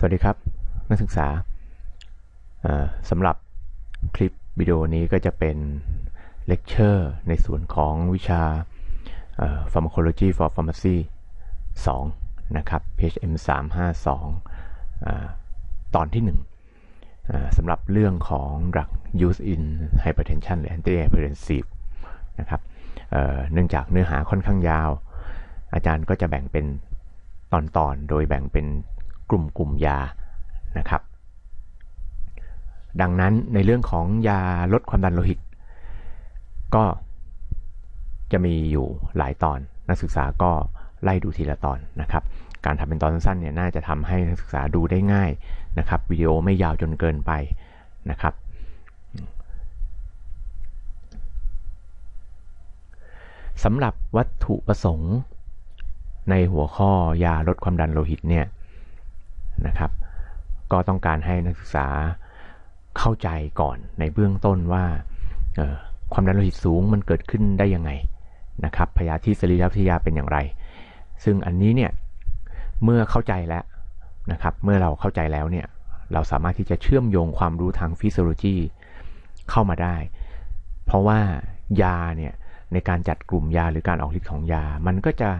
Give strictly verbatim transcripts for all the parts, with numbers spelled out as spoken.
วัสดีครับนักศึกษาสำหรับคลิปวิดีโอนี้ก็จะเป็นเลคเชอร์ในส่วนของวิชา Pharmacology for Pharmacy สองนะครับ พี เอช เอ็ม สามห้าสองตอนที่หนึ่งสำหรับเรื่องของ drug use in hypertension หรือ antihypertensive นะครับเเนื่องจากเนื้อหาค่อนข้างยาวอาจารย์ก็จะแบ่งเป็นตอนๆโดยแบ่งเป็นกลุ่มกลุ่มยานะครับดังนั้นในเรื่องของยาลดความดันโลหิตก็จะมีอยู่หลายตอนนักศึกษาก็ไล่ดูทีละตอนนะครับการทำเป็นตอนสั้นๆเนี่ยน่าจะทำให้นักศึกษาดูได้ง่ายนะครับวิดีโอไม่ยาวจนเกินไปนะครับสำหรับวัตถุประสงค์ในหัวข้อยาลดความดันโลหิตเนี่ยนะครับก็ต้องการให้นักศึกษาเข้าใจก่อนในเบื้องต้นว่าความดันโลหิตสูงมันเกิดขึ้นได้ยังไงนะครับพยาธิสรีรวิทยาเป็นอย่างไรซึ่งอันนี้เนี่ยเมื่อเข้าใจแล้วนะครับเมื่อเราเข้าใจแล้วเนี่ยเราสามารถที่จะเชื่อมโยงความรู้ทางฟิสิโอโลจีเข้ามาได้เพราะว่ายาเนี่ยในการจัดกลุ่มยาหรือการออกฤทธิ์ของยามันก็จะ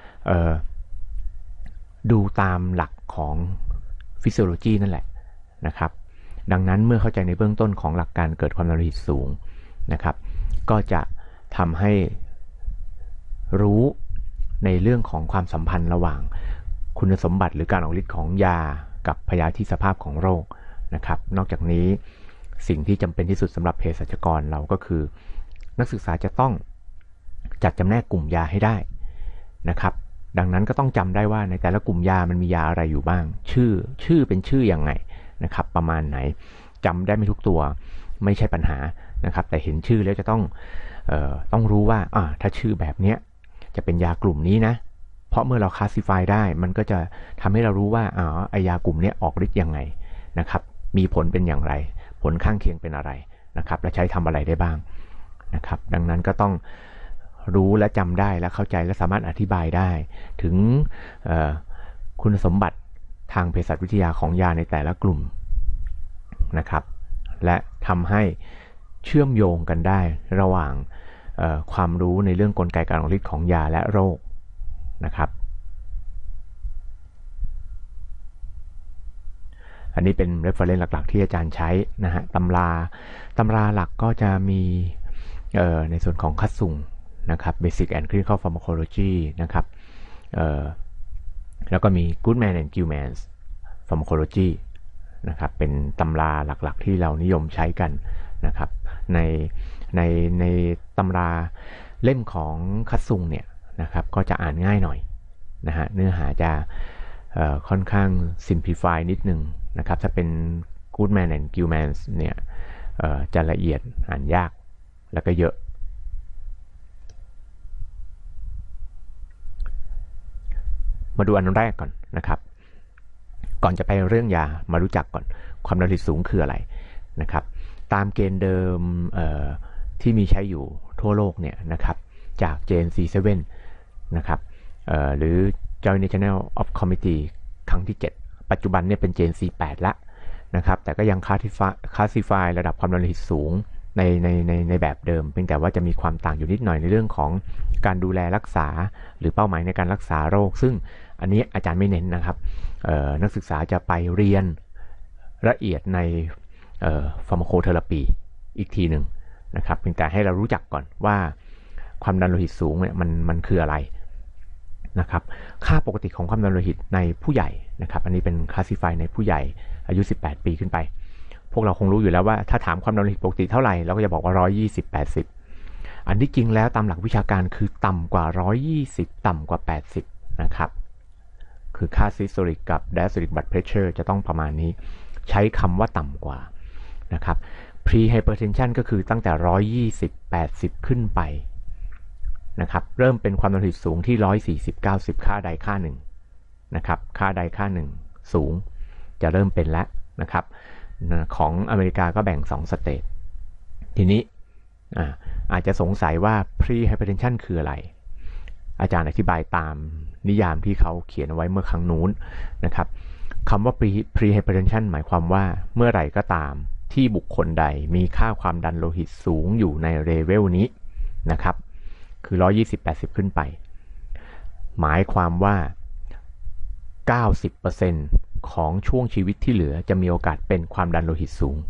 ดูตามหลักของฟิสิโอโลจีนั่นแหละนะครับดังนั้นเมื่อเข้าใจในเบื้องต้นของหลักการเกิดความดันโลหิตสูงนะครับก็จะทำให้รู้ในเรื่องของความสัมพันธ์ระหว่างคุณสมบัติหรือการออกฤทธิ์ของยากับพยาธิสภาพของโรคนะครับนอกจากนี้สิ่งที่จำเป็นที่สุดสำหรับเภสัชกรเราก็คือนักศึกษาจะต้องจัดจำแนกกลุ่มยาให้ได้นะครับดังนั้นก็ต้องจำได้ว่าในแต่ละกลุ่มยามันมียาอะไรอยู่บ้างชื่อชื่อเป็นชื่อยังไงนะครับประมาณไหนจำได้ไม่ทุกตัวไม่ใช่ปัญหานะครับแต่เห็นชื่อแล้วจะต้องเอ่อต้องรู้ว่าอ่าถ้าชื่อแบบนี้จะเป็นยากลุ่มนี้นะเพราะเมื่อเราคลาสสิฟายได้มันก็จะทำให้เรารู้ว่าอ๋อไอยากลุ่มนี้ออกฤทธิ์ยังไงนะครับมีผลเป็นอย่างไรผลข้างเคียงเป็นอะไรนะครับและใช้ทำอะไรได้บ้างนะครับดังนั้นก็ต้องรู้และจำได้และเข้าใจและสามารถอธิบายได้ถึงคุณสมบัติทางเภสัชวิทยาของยาในแต่ละกลุ่มนะครับและทำให้เชื่อมโยงกันได้ระหว่างความรู้ในเรื่องกลไกการออกฤทธิ์ของยาและโรคนะครับอันนี้เป็น reference หลักๆที่อาจารย์ใช้นะฮะตำราตำราหลักก็จะมีในส่วนของคัตซุงนะครับ Basic and Clinical Pharmacology นะครับแล้วก็มี Goodman and Gilman's Pharmacology นะครับเป็นตำราหลักๆที่เรานิยมใช้กันนะครับในในในตำราเล่มของคัตซุงเนี่ยนะครับก็จะอ่านง่ายหน่อยนะฮะเนื้อหาจะค่อนข้าง simplify นิดนึงนะครับถ้าเป็น Goodman and Gilman's เนี่ยจะละเอียดอ่านยากแล้วก็เยอะมาดูอันแรกก่อนนะครับก่อนจะไปเรื่องยามารู้จักก่อนความดันโลหิตสูงคืออะไรนะครับตามเกณฑ์เดิมที่มีใช้อยู่ทั่วโลกเนี่ยนะครับจาก เจ เอ็น ซี เซเว่น นะครับหรือ Joint National of Committee ครั้งที่เจ็ดปัจจุบันเนี่ยเป็น เจ เอ็น ซี แปดละนะครับแต่ก็ยังคลาสสิฟายระดับความดันโลหิตสูงในในในในแบบเดิมเพียงแต่ว่าจะมีความต่างอยู่นิดหน่อยในเรื่องของการดูแลรักษาหรือเป้าหมายในการรักษาโรคซึ่งอันนี้อาจารย์ไม่เน้นนะครับนักศึกษาจะไปเรียนละเอียดในฟาร์มาโคเทอราปีอีกทีหนึ่งนะครับเพียงแต่ให้เรารู้จักก่อนว่าความดันโลหิตสูงเนี่ยมันมันคืออะไรนะครับค่าปกติของความดันโลหิตในผู้ใหญ่นะครับอันนี้เป็นคลาสสิฟายในผู้ใหญ่อายุสิบแปดปีขึ้นไปพวกเราคงรู้อยู่แล้วว่าถ้าถามความดันโลหิตปกติเท่าไหร่เราก็จะบอกว่าหนึ่งร้อยยี่สิบ แปดสิบอันที่จริงแล้วตามหลักวิชาการคือต่ำกว่าหนึ่งร้อยยี่สิบต่ำกว่าแปดสิบนะครับคือค่า systolic กับ diastolic blood pressure จะต้องประมาณนี้ใช้คำว่าต่ำกว่านะครับ pre hypertension ก็คือตั้งแต่หนึ่งร้อยยี่สิบ แปดสิบขึ้นไปนะครับเริ่มเป็นความดันโลหิตสูงที่หนึ่งร้อยสี่สิบ เก้าสิบค่าใดค่าหนึ่งนะครับค่าใดค่าหนึ่งสูงจะเริ่มเป็นแล้วนะครับของอเมริกาก็แบ่งสองสเตจทีนี้ อา, อาจจะสงสัยว่า pre hypertension คืออะไรอาจารย์อธิบายตามนิยามที่เขาเขียนเอาไว้เมื่อครั้งนู้นนะครับคำว่า prehypertension หมายความว่าเมื่อไหร่ก็ตามที่บุคคลใดมีค่าความดันโลหิตสูงอยู่ในเลเวลนี้นะครับคือหนึ่งร้อยยี่สิบ แปดสิบขึ้นไปหมายความว่า เก้าสิบเปอร์เซ็นต์ ของช่วงชีวิตที่เหลือจะมีโอกาสเป็นความดันโลหิตสูง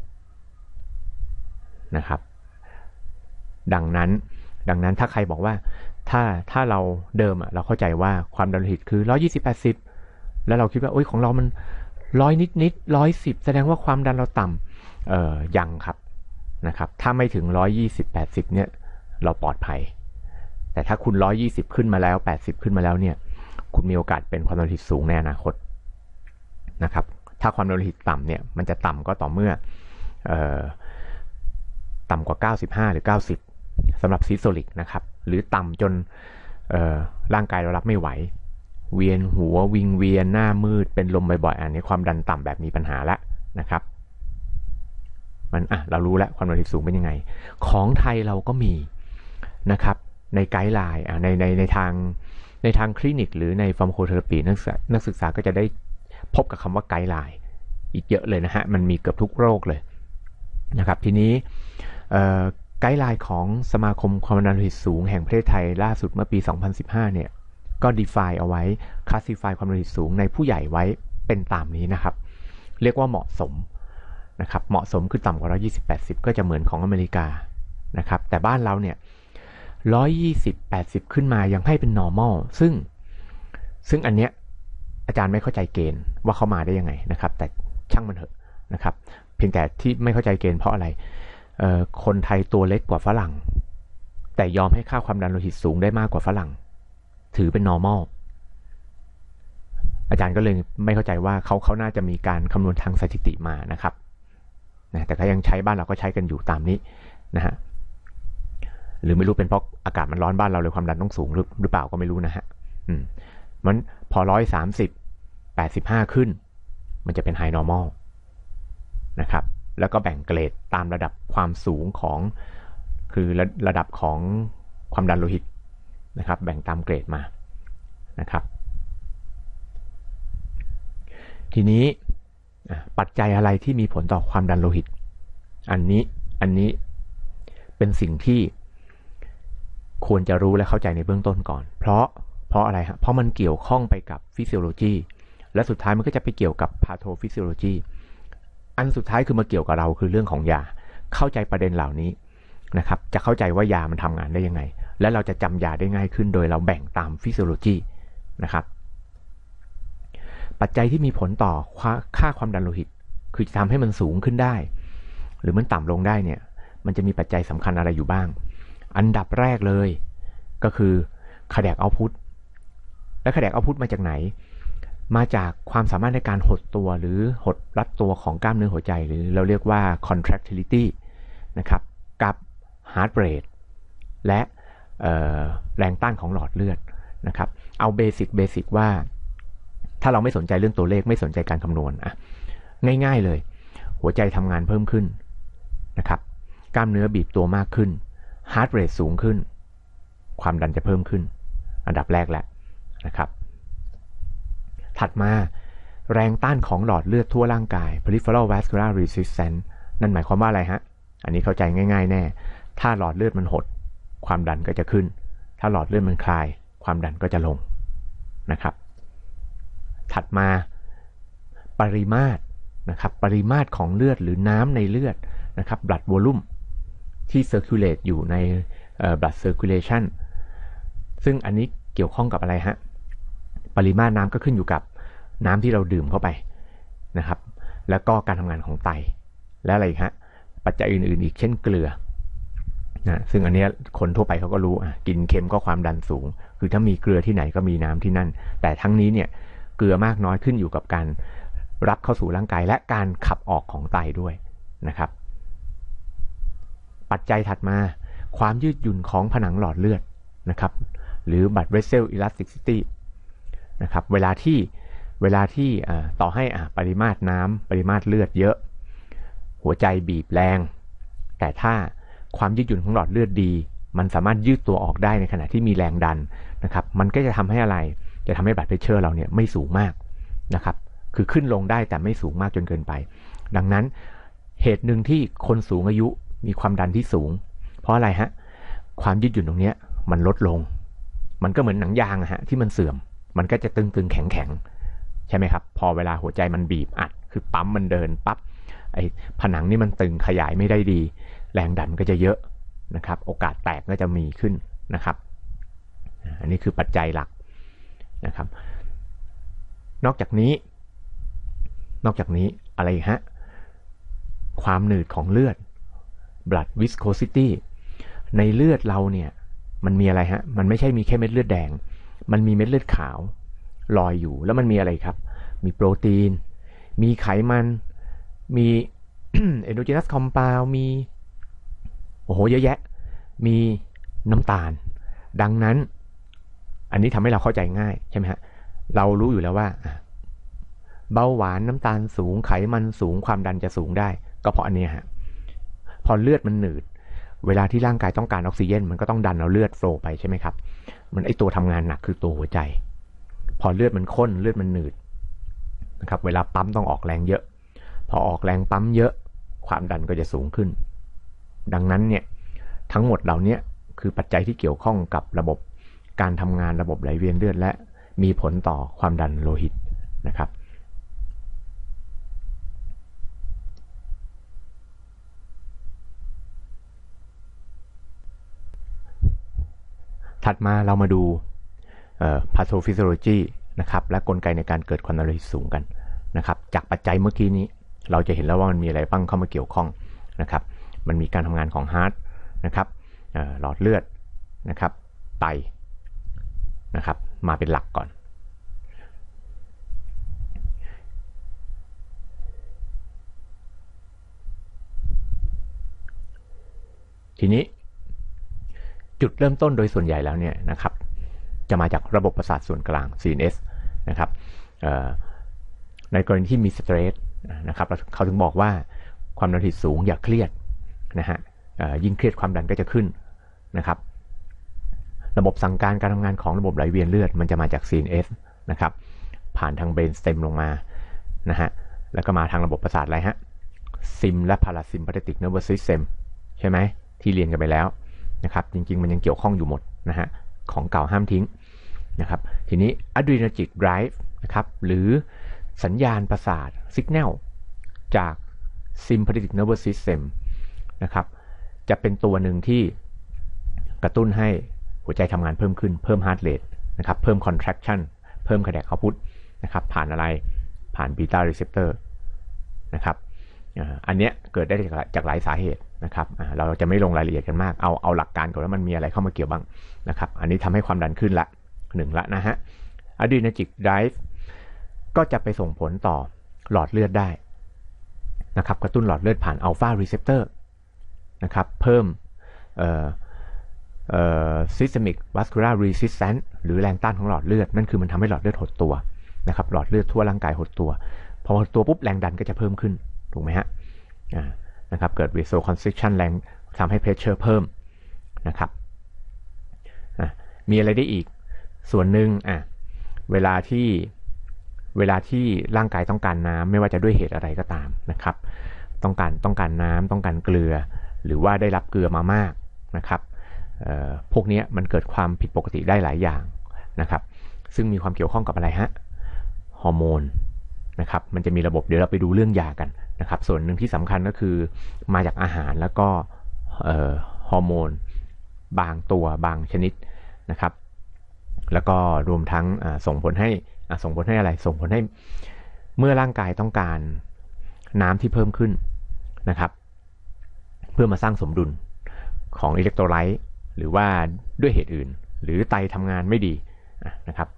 นะครับดังนั้นดังนั้นถ้าใครบอกว่าถ้าถ้าเราเดิมอะเราเข้าใจว่าความดันโลหิตคือหนึ่งร้อยยี่สิบ แปดสิบแล้วเราคิดว่าโอ๊ยของเรามันร้อยนิดนิดร้อยสิบแสดงว่าความดันเราต่ำเอ่อยังครับนะครับถ้าไม่ถึงหนึ่งร้อยยี่สิบ แปดสิบเนี่ยเราปลอดภัยแต่ถ้าคุณหนึ่งร้อยยี่สิบขึ้นมาแล้วแปดสิบขึ้นมาแล้วเนี่ยคุณมีโอกาสเป็นความดันโลหิตสูงในอนาคตนะครับถ้าความดันโลหิตต่ำเนี่ยมันจะต่ำก็ต่อเมื่อเอ่อต่ำกว่าเก้าสิบห้าหรือเก้าสิบสำหรับซิสโตลิกนะครับหรือต่ำจนร่างกายเรารับไม่ไหวเวียนหัววิงเวียนหน้ามืดเป็นลมบ่อยๆอันนี้ความดันต่ำแบบมีปัญหาแล้วนะครับมันอ่ะเรารู้แล้วความดันโลหิตสูงเป็นยังไงของไทยเราก็มีนะครับในไกด์ไลน์อ่ะในในในทางในทางคลินิกหรือในฟาร์มาโคเทอราปีนักศึกษานักศึกษาก็จะได้พบกับคำว่าไกด์ไลน์อีกเยอะเลยนะฮะมันมีเกือบทุกโรคเลยนะครับทีนี้ไกด์ไลน์ของสมาคมความดันโลหิตสูงแห่งประเทศไทยล่าสุดเมื่อปี สองพันสิบห้า เนี่ยก็ define เอาไว้ classify ความดันโลหิตสูงในผู้ใหญ่ไว้เป็นตามนี้นะครับเรียกว่าเหมาะสมนะครับเหมาะสมคือต่ำกว่าหนึ่งร้อยยี่สิบ แปดสิบก็จะเหมือนของอเมริกานะครับแต่บ้านเราเนี่ยหนึ่งร้อยยี่สิบ แปดสิบขึ้นมายังให้เป็น normal ซึ่งซึ่งอันเนี้ยอาจารย์ไม่เข้าใจเกณฑ์ว่าเขามาได้ยังไงนะครับแต่ช่างมันเถอะนะครับเพียงแต่ที่ไม่เข้าใจเกณฑ์เพราะอะไรคนไทยตัวเล็กกว่าฝรั่งแต่ยอมให้ค่าความดันโลหิตสูงได้มากกว่าฝรั่งถือเป็น normal อาจารย์ก็เลยไม่เข้าใจว่าเขาเขาน่าจะมีการคำนวณทางสถิติมานะครับนะแต่ก็ยังใช้บ้านเราก็ใช้กันอยู่ตามนี้นะฮะหรือไม่รู้เป็นเพราะอากาศมันร้อนบ้านเราเลยความดันต้องสูงหรือหรือเปล่าก็ไม่รู้นะฮะอืมมันพอหนึ่งร้อยสามสิบ แปดสิบห้าขึ้นมันจะเป็น high normal นะครับแล้วก็แบ่งเกรดตามระดับความสูงของคือระระดับของความดันโลหิตนะครับแบ่งตามเกรดมานะครับทีนี้ปัจจัยอะไรที่มีผลต่อความดันโลหิตอันนี้อันนี้เป็นสิ่งที่ควรจะรู้และเข้าใจในเบื้องต้นก่อนเพราะเพราะอะไรฮะเพราะมันเกี่ยวข้องไปกับฟิสิโอโลจีและสุดท้ายมันก็จะไปเกี่ยวกับพาโธฟิสิโอโลจีอันสุดท้ายคือมาเกี่ยวกับเราคือเรื่องของยาเข้าใจประเด็นเหล่านี้นะครับจะเข้าใจว่ายามันทำงานได้ยังไงและเราจะจำยาได้ง่ายขึ้นโดยเราแบ่งตามฟิสิโอโลจีนะครับปัจจัยที่มีผลต่อค่าความดันโลหิตคือจะทำให้มันสูงขึ้นได้หรือมันต่ำลงได้เนี่ยมันจะมีปัจจัยสำคัญอะไรอยู่บ้างอันดับแรกเลยก็คือ cardiac output และ cardiac output มาจากไหนมาจากความสามารถในการหดตัวหรือหดรัดตัวของกล้ามเนื้อหัวใจหรือเราเรียกว่า contractility นะครับกับ heart rate และแรงต้านของหลอดเลือดนะครับเอาเบสิกเบสิกว่าถ้าเราไม่สนใจเรื่องตัวเลขไม่สนใจการคำนวณอ่ะง่ายๆเลยหัวใจทำงานเพิ่มขึ้นนะครับกล้ามเนื้อบีบตัวมากขึ้น heart rate สูงขึ้นความดันจะเพิ่มขึ้นอันดับแรกแหละนะครับถัดมาแรงต้านของหลอดเลือดทั่วร่างกาย peripheral vascular resistance นั่นหมายความว่าอะไรฮะอันนี้เข้าใจง่ายๆแน่ถ้าหลอดเลือดมันหดความดันก็จะขึ้นถ้าหลอดเลือดมันคลายความดันก็จะลงนะครับถัดมาปริมาตรนะครับปริมาตรของเลือดหรือน้ำในเลือดนะครับ blood volume ที่ circulate อยู่ใน blood circulation ซึ่งอันนี้เกี่ยวข้องกับอะไรฮะปริมาตรน้ำก็ขึ้นอยู่กับน้ำที่เราดื่มเข้าไปนะครับแล้วก็การทำงานของไตและอะไรอีกฮะปัจจัยอื่นๆอีกเช่นเกลือนะซึ่งอันนี้คนทั่วไปเขาก็รู้อ่ะกินเค็มก็ความดันสูงคือถ้ามีเกลือที่ไหนก็มีน้ำที่นั่นแต่ทั้งนี้เนี่ยเกลือมากน้อยขึ้นอยู่กับการรับเข้าสู่ร่างกายและการขับออกของไตด้วยนะครับปัจจัยถัดมาความยืดหยุ่นของผนังหลอดเลือดนะครับหรือ blood vessel elasticity นะครับเวลาที่เวลาที่ต่อให้ปริมาตรน้ำปริมาตรเลือดเยอะหัวใจบีบแรงแต่ถ้าความยืดหยุ่นของหลอดเลือดดีมันสามารถยืดตัวออกได้ในขณะที่มีแรงดันนะครับมันก็จะทำให้อะไรจะทำให้บลัดเพชเชอร์เราเนี่ยไม่สูงมากนะครับคือขึ้นลงได้แต่ไม่สูงมากจนเกินไปดังนั้นเหตุหนึ่งที่คนสูงอายุมีความดันที่สูงเพราะอะไรฮะความยืดหยุ่นตรงนี้มันลดลงมันก็เหมือนหนังยางฮะที่มันเสื่อมมันก็จะตึงๆแข็งๆใช่ไหมครับพอเวลาหัวใจมันบีบอัดคือปั๊มมันเดินปั๊บไอ้ผนังนี่มันตึงขยายไม่ได้ดีแรงดันก็จะเยอะนะครับโอกาสแตกก็จะมีขึ้นนะครับอันนี้คือปัจจัยหลักนะครับนอกจากนี้นอกจากนี้อะไรฮะความหนืดของเลือด blood viscosity ในเลือดเราเนี่ยมันมีอะไรฮะมันไม่ใช่มีแค่เม็ดเลือดแดงมันมีเม็ดเลือดขาวลอยอยู่แล้วมันมีอะไรครับมีโปรตีนมีไขมันมี endogenous compound มีโอ้โหเยอะแยะมีน้ำตาลดังนั้นอันนี้ทำให้เราเข้าใจง่ายใช่ไหมฮะเรารู้อยู่แล้วว่าเบาหวานน้ำตาลสูงไขมันสูงความดันจะสูงได้ก็เพราะอันนี้ฮะพอเลือดมันหนืดเวลาที่ร่างกายต้องการออกซิเจนมันก็ต้องดันเอาเลือดโฟลว์ไปใช่ไหมครับมันไอตัวทำงานหนักคือตัวหัวใจพอเลือดมันข้นเลือดมันหนืดนะครับเวลาปั๊มต้องออกแรงเยอะพอออกแรงปั๊มเยอะความดันก็จะสูงขึ้นดังนั้นเนี่ยทั้งหมดเหล่านี้คือปัจจัยที่เกี่ยวข้องกับระบบการทำงานระบบไหลเวียนเลือดและมีผลต่อความดันโลหิตนะครับถัดมาเรามาดูพาโธฟิสิโอโลจีนะครับและกลไกในการเกิดความดันโลหิตสูงกันนะครับจากปัจจัยเมื่อกี้นี้เราจะเห็นแล้วว่ามันมีอะไรบ้างเข้ามาเกี่ยวข้องนะครับมันมีการทำงานของฮาร์ทนะครับหลอดเลือดนะครับไตนะครับมาเป็นหลักก่อนทีนี้จุดเริ่มต้นโดยส่วนใหญ่แล้วเนี่ยนะครับจะมาจากระบบประสาทส่วนกลาง ซี เอ็น เอส นะครับในกรณีที่มีสเตรสนะครับเขาถึงบอกว่าความดันโลหิตสูงอย่าเครียดนะฮะยิ่งเครียดความดันก็จะขึ้นนะครับระบบสั่งการการทำงานของระบบไหลเวียนเลือดมันจะมาจาก ซี เอ็น เอส นะครับผ่านทางเบรนสเต็มลงมานะฮะแล้วก็มาทางระบบประสาทอะไรฮะซิมและพาราซิมพาเทติกเนอร์วัสซิสเต็มใช่ไหมที่เรียนกันไปแล้วนะครับจริงๆมันยังเกี่ยวข้องอยู่หมดนะฮะของเก่าห้ามทิ้งนะครับทีนี้ adrenergic drive นะครับหรือสัญญาณประสาท signal จาก sympathetic nervous system นะครับจะเป็นตัวหนึ่งที่กระตุ้นให้หัวใจทำงานเพิ่มขึ้นเพิ่ม heart rate นะครับเพิ่ม contraction เพิ่ม cardiac output นะครับผ่านอะไรผ่าน beta receptor นะครับอันเนี้ยเกิดได้จากหลายสาเหตุนะครับเราจะไม่ลงรายละเอียดกันมากเอาเอาหลักการก่อนว่ามันมีอะไรเข้ามาเกี่ยวบ้างนะครับอันนี้ทำให้ความดันขึ้นละหนึ่งละนะฮะ adrenergic drive ก็จะไปส่งผลต่อหลอดเลือดได้นะครับกระตุ้นหลอดเลือดผ่าน alpha receptor นะครับเพิ่มเอ่อเอ่อ systemic vascular resistance หรือแรงต้านของหลอดเลือดนั่นคือมันทำให้หลอดเลือดหดตัวนะครับหลอดเลือดทั่วร่างกายหดตัวพอหดตัวปุ๊บแรงดันก็จะเพิ่มขึ้นถูกไหมฮะอ่านะครับเกิด vasoconstriction แรงทำให้ pressure เพิ่มนะครับมีอะไรได้อีกส่วนหนึ่งอ่ะเวลาที่เวลาที่ร่างกายต้องการน้ำไม่ว่าจะด้วยเหตุอะไรก็ตามนะครับต้องการต้องการน้ำต้องการเกลือหรือว่าได้รับเกลือมามากนะครับพวกนี้มันเกิดความผิดปกติได้หลายอย่างนะครับซึ่งมีความเกี่ยวข้องกับอะไรฮะฮอร์โมนนะครับมันจะมีระบบเดี๋ยวเราไปดูเรื่องยากันนะครับส่วนหนึ่งที่สำคัญก็คือมาจากอาหารแล้วก็ฮอร์โมนบางตัวบางชนิดนะครับแล้วก็รวมทั้งส่งผลให้ส่งผลให้อะไรส่งผลให้เมื่อร่างกายต้องการน้ำที่เพิ่มขึ้นนะครับเพื่อมาสร้างสมดุลของอิเล็กโทรไลต์หรือว่าด้วยเหตุอื่นหรือไตทำงานไม่ดีนะครับ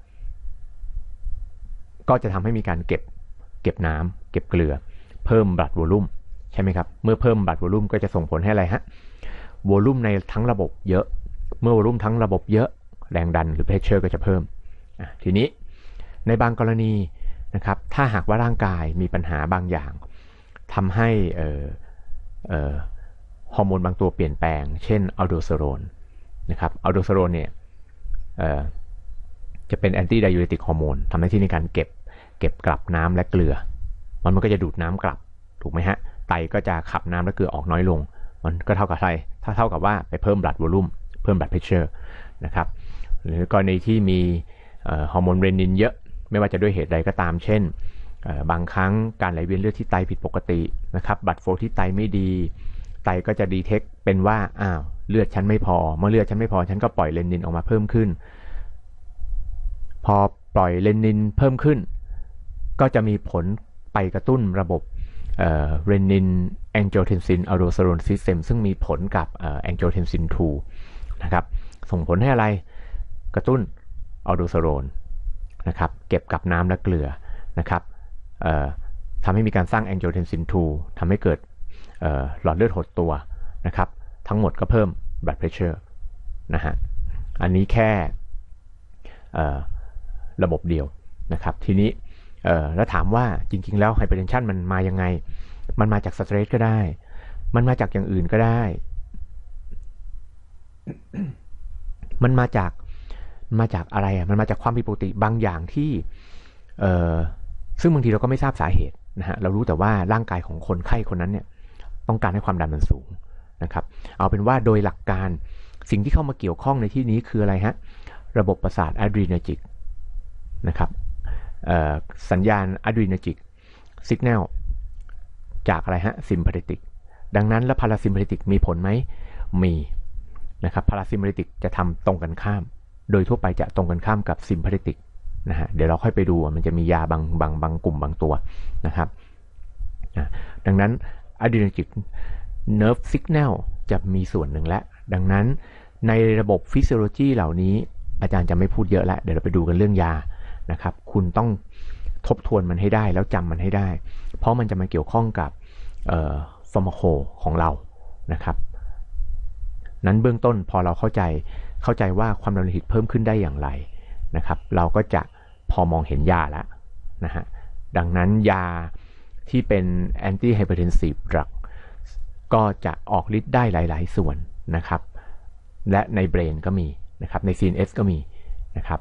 ก็จะทำให้มีการเก็บเก็บน้ำเก็บเกลือเพิ่มบลัดโวลูมใช่ไหมครับเมื่อเพิ่มบลัดโวลูมก็จะส่งผลให้อะไรฮะโวลูมในทั้งระบบเยอะเมื่อโวลูมทั้งระบบเยอะแรงดันหรือเพรสเชอร์ก็จะเพิ่มทีนี้ในบางกรณีนะครับถ้าหากว่าร่างกายมีปัญหาบางอย่างทำให้เอ่อเอ่อฮอร์โมนบางตัวเปลี่ยนแปลงเช่นอัลโดสเตอโรนนะครับอัลโดสเตอโรนเนี่ยจะเป็นแอนตี้ไดยูเรติกฮอร์โมนทำหน้าที่ในการเก็บเก็บกลับน้ำและเกลือมันมันก็จะดูดน้ำกลับถูกไหมฮะไตก็จะขับน้ำและเกลือออกน้อยลงมันก็เท่ากับอะไรถ้าเท่ากับว่าไปเพิ่ม blood volume เพิ่ม blood pressure นะครับหรือกรณีที่มีฮอร์โมนเรนินเยอะไม่ว่าจะด้วยเหตุใดก็ตามเช่นบางครั้งการไหลเวียนเลือดที่ไตผิดปกตินะครับบัตรโฟที่ไตไม่ดีไตก็จะดีเทคเป็นว่าอ้าวเลือดฉันไม่พอเมื่อเลือดฉันไม่พอฉันก็ปล่อยเรนินออกมาเพิ่มขึ้นพอปล่อยเรนินเพิ่มขึ้นก็จะมีผลไปกระตุ้นระบบเรนินแองจิโอเทนซินอัลโดสเตอโรนซิสเต็มซึ่งมีผลกับแองจิโอเทนซินทูนะครับส่งผลให้อะไรกระตุ้นอัลโดสเตอโรนนะครับเก็บกับน้ำและเกลือนะครับทำให้มีการสร้างแองจิโอเทนซินทูทำให้เกิดหลอดเลือดหดตัวนะครับทั้งหมดก็เพิ่ม blood pressure นะฮะอันนี้แค่ระบบเดียวนะครับทีนี้แล้วถามว่าจริงๆแล้วไฮเปอร์เทนชันมันมายังไงมันมาจากสเตรสก็ได้มันมาจากอย่างอื่นก็ได้ มันมาจากมาจากอะไรอ่ะมันมาจากความผิดปกติบางอย่างที่ซึ่งบางทีเราก็ไม่ทราบสาเหตุนะฮะเรารู้แต่ว่าร่างกายของคนไข้คนนั้นเนี่ยต้องการให้ความดันมันสูงนะครับเอาเป็นว่าโดยหลักการสิ่งที่เข้ามาเกี่ยวข้องในที่นี้คืออะไรฮะระบบประสาทอะดรีนาจิกนะครับสัญญาณอะดรีนาจิกสัญญาณจากอะไรฮะซิมพาเทติกดังนั้นแล้วพาราซิมพาเทติกมีผลไหมมีนะครับพาราซิมพาเทติกจะทำตรงกันข้ามโดยทั่วไปจะตรงกันข้ามกับซิมพาเทติกนะฮะเดี๋ยวเราค่อยไปดูมันจะมียาบางบางบางกลุ่มบางตัวนะครับดังนั้นอะดรีนาจิกเนิร์ฟซิกแนลจะมีส่วนหนึ่งและดังนั้นในระบบฟิสิโอโลจีเหล่านี้อาจารย์จะไม่พูดเยอะแล้วเดี๋ยวเราไปดูกันเรื่องยานะครับคุณต้องทบทวนมันให้ได้แล้วจำมันให้ได้เพราะมันจะมาเกี่ยวข้องกับฟาร์มาโคของเรานะครับนั้นเบื้องต้นพอเราเข้าใจเข้าใจว่าความดันโลหิตเพิ่มขึ้นได้อย่างไรนะครับเราก็จะพอมองเห็นยาแล้วนะฮะดังนั้นยาที่เป็นแอนตี้ไฮเปอร์เทนซีฟดรักก็จะออกฤทธิ์ได้หลายๆส่วนนะครับและในเบรนก็มีนะครับใน ซี เอ็น เอส ก็มีนะครับ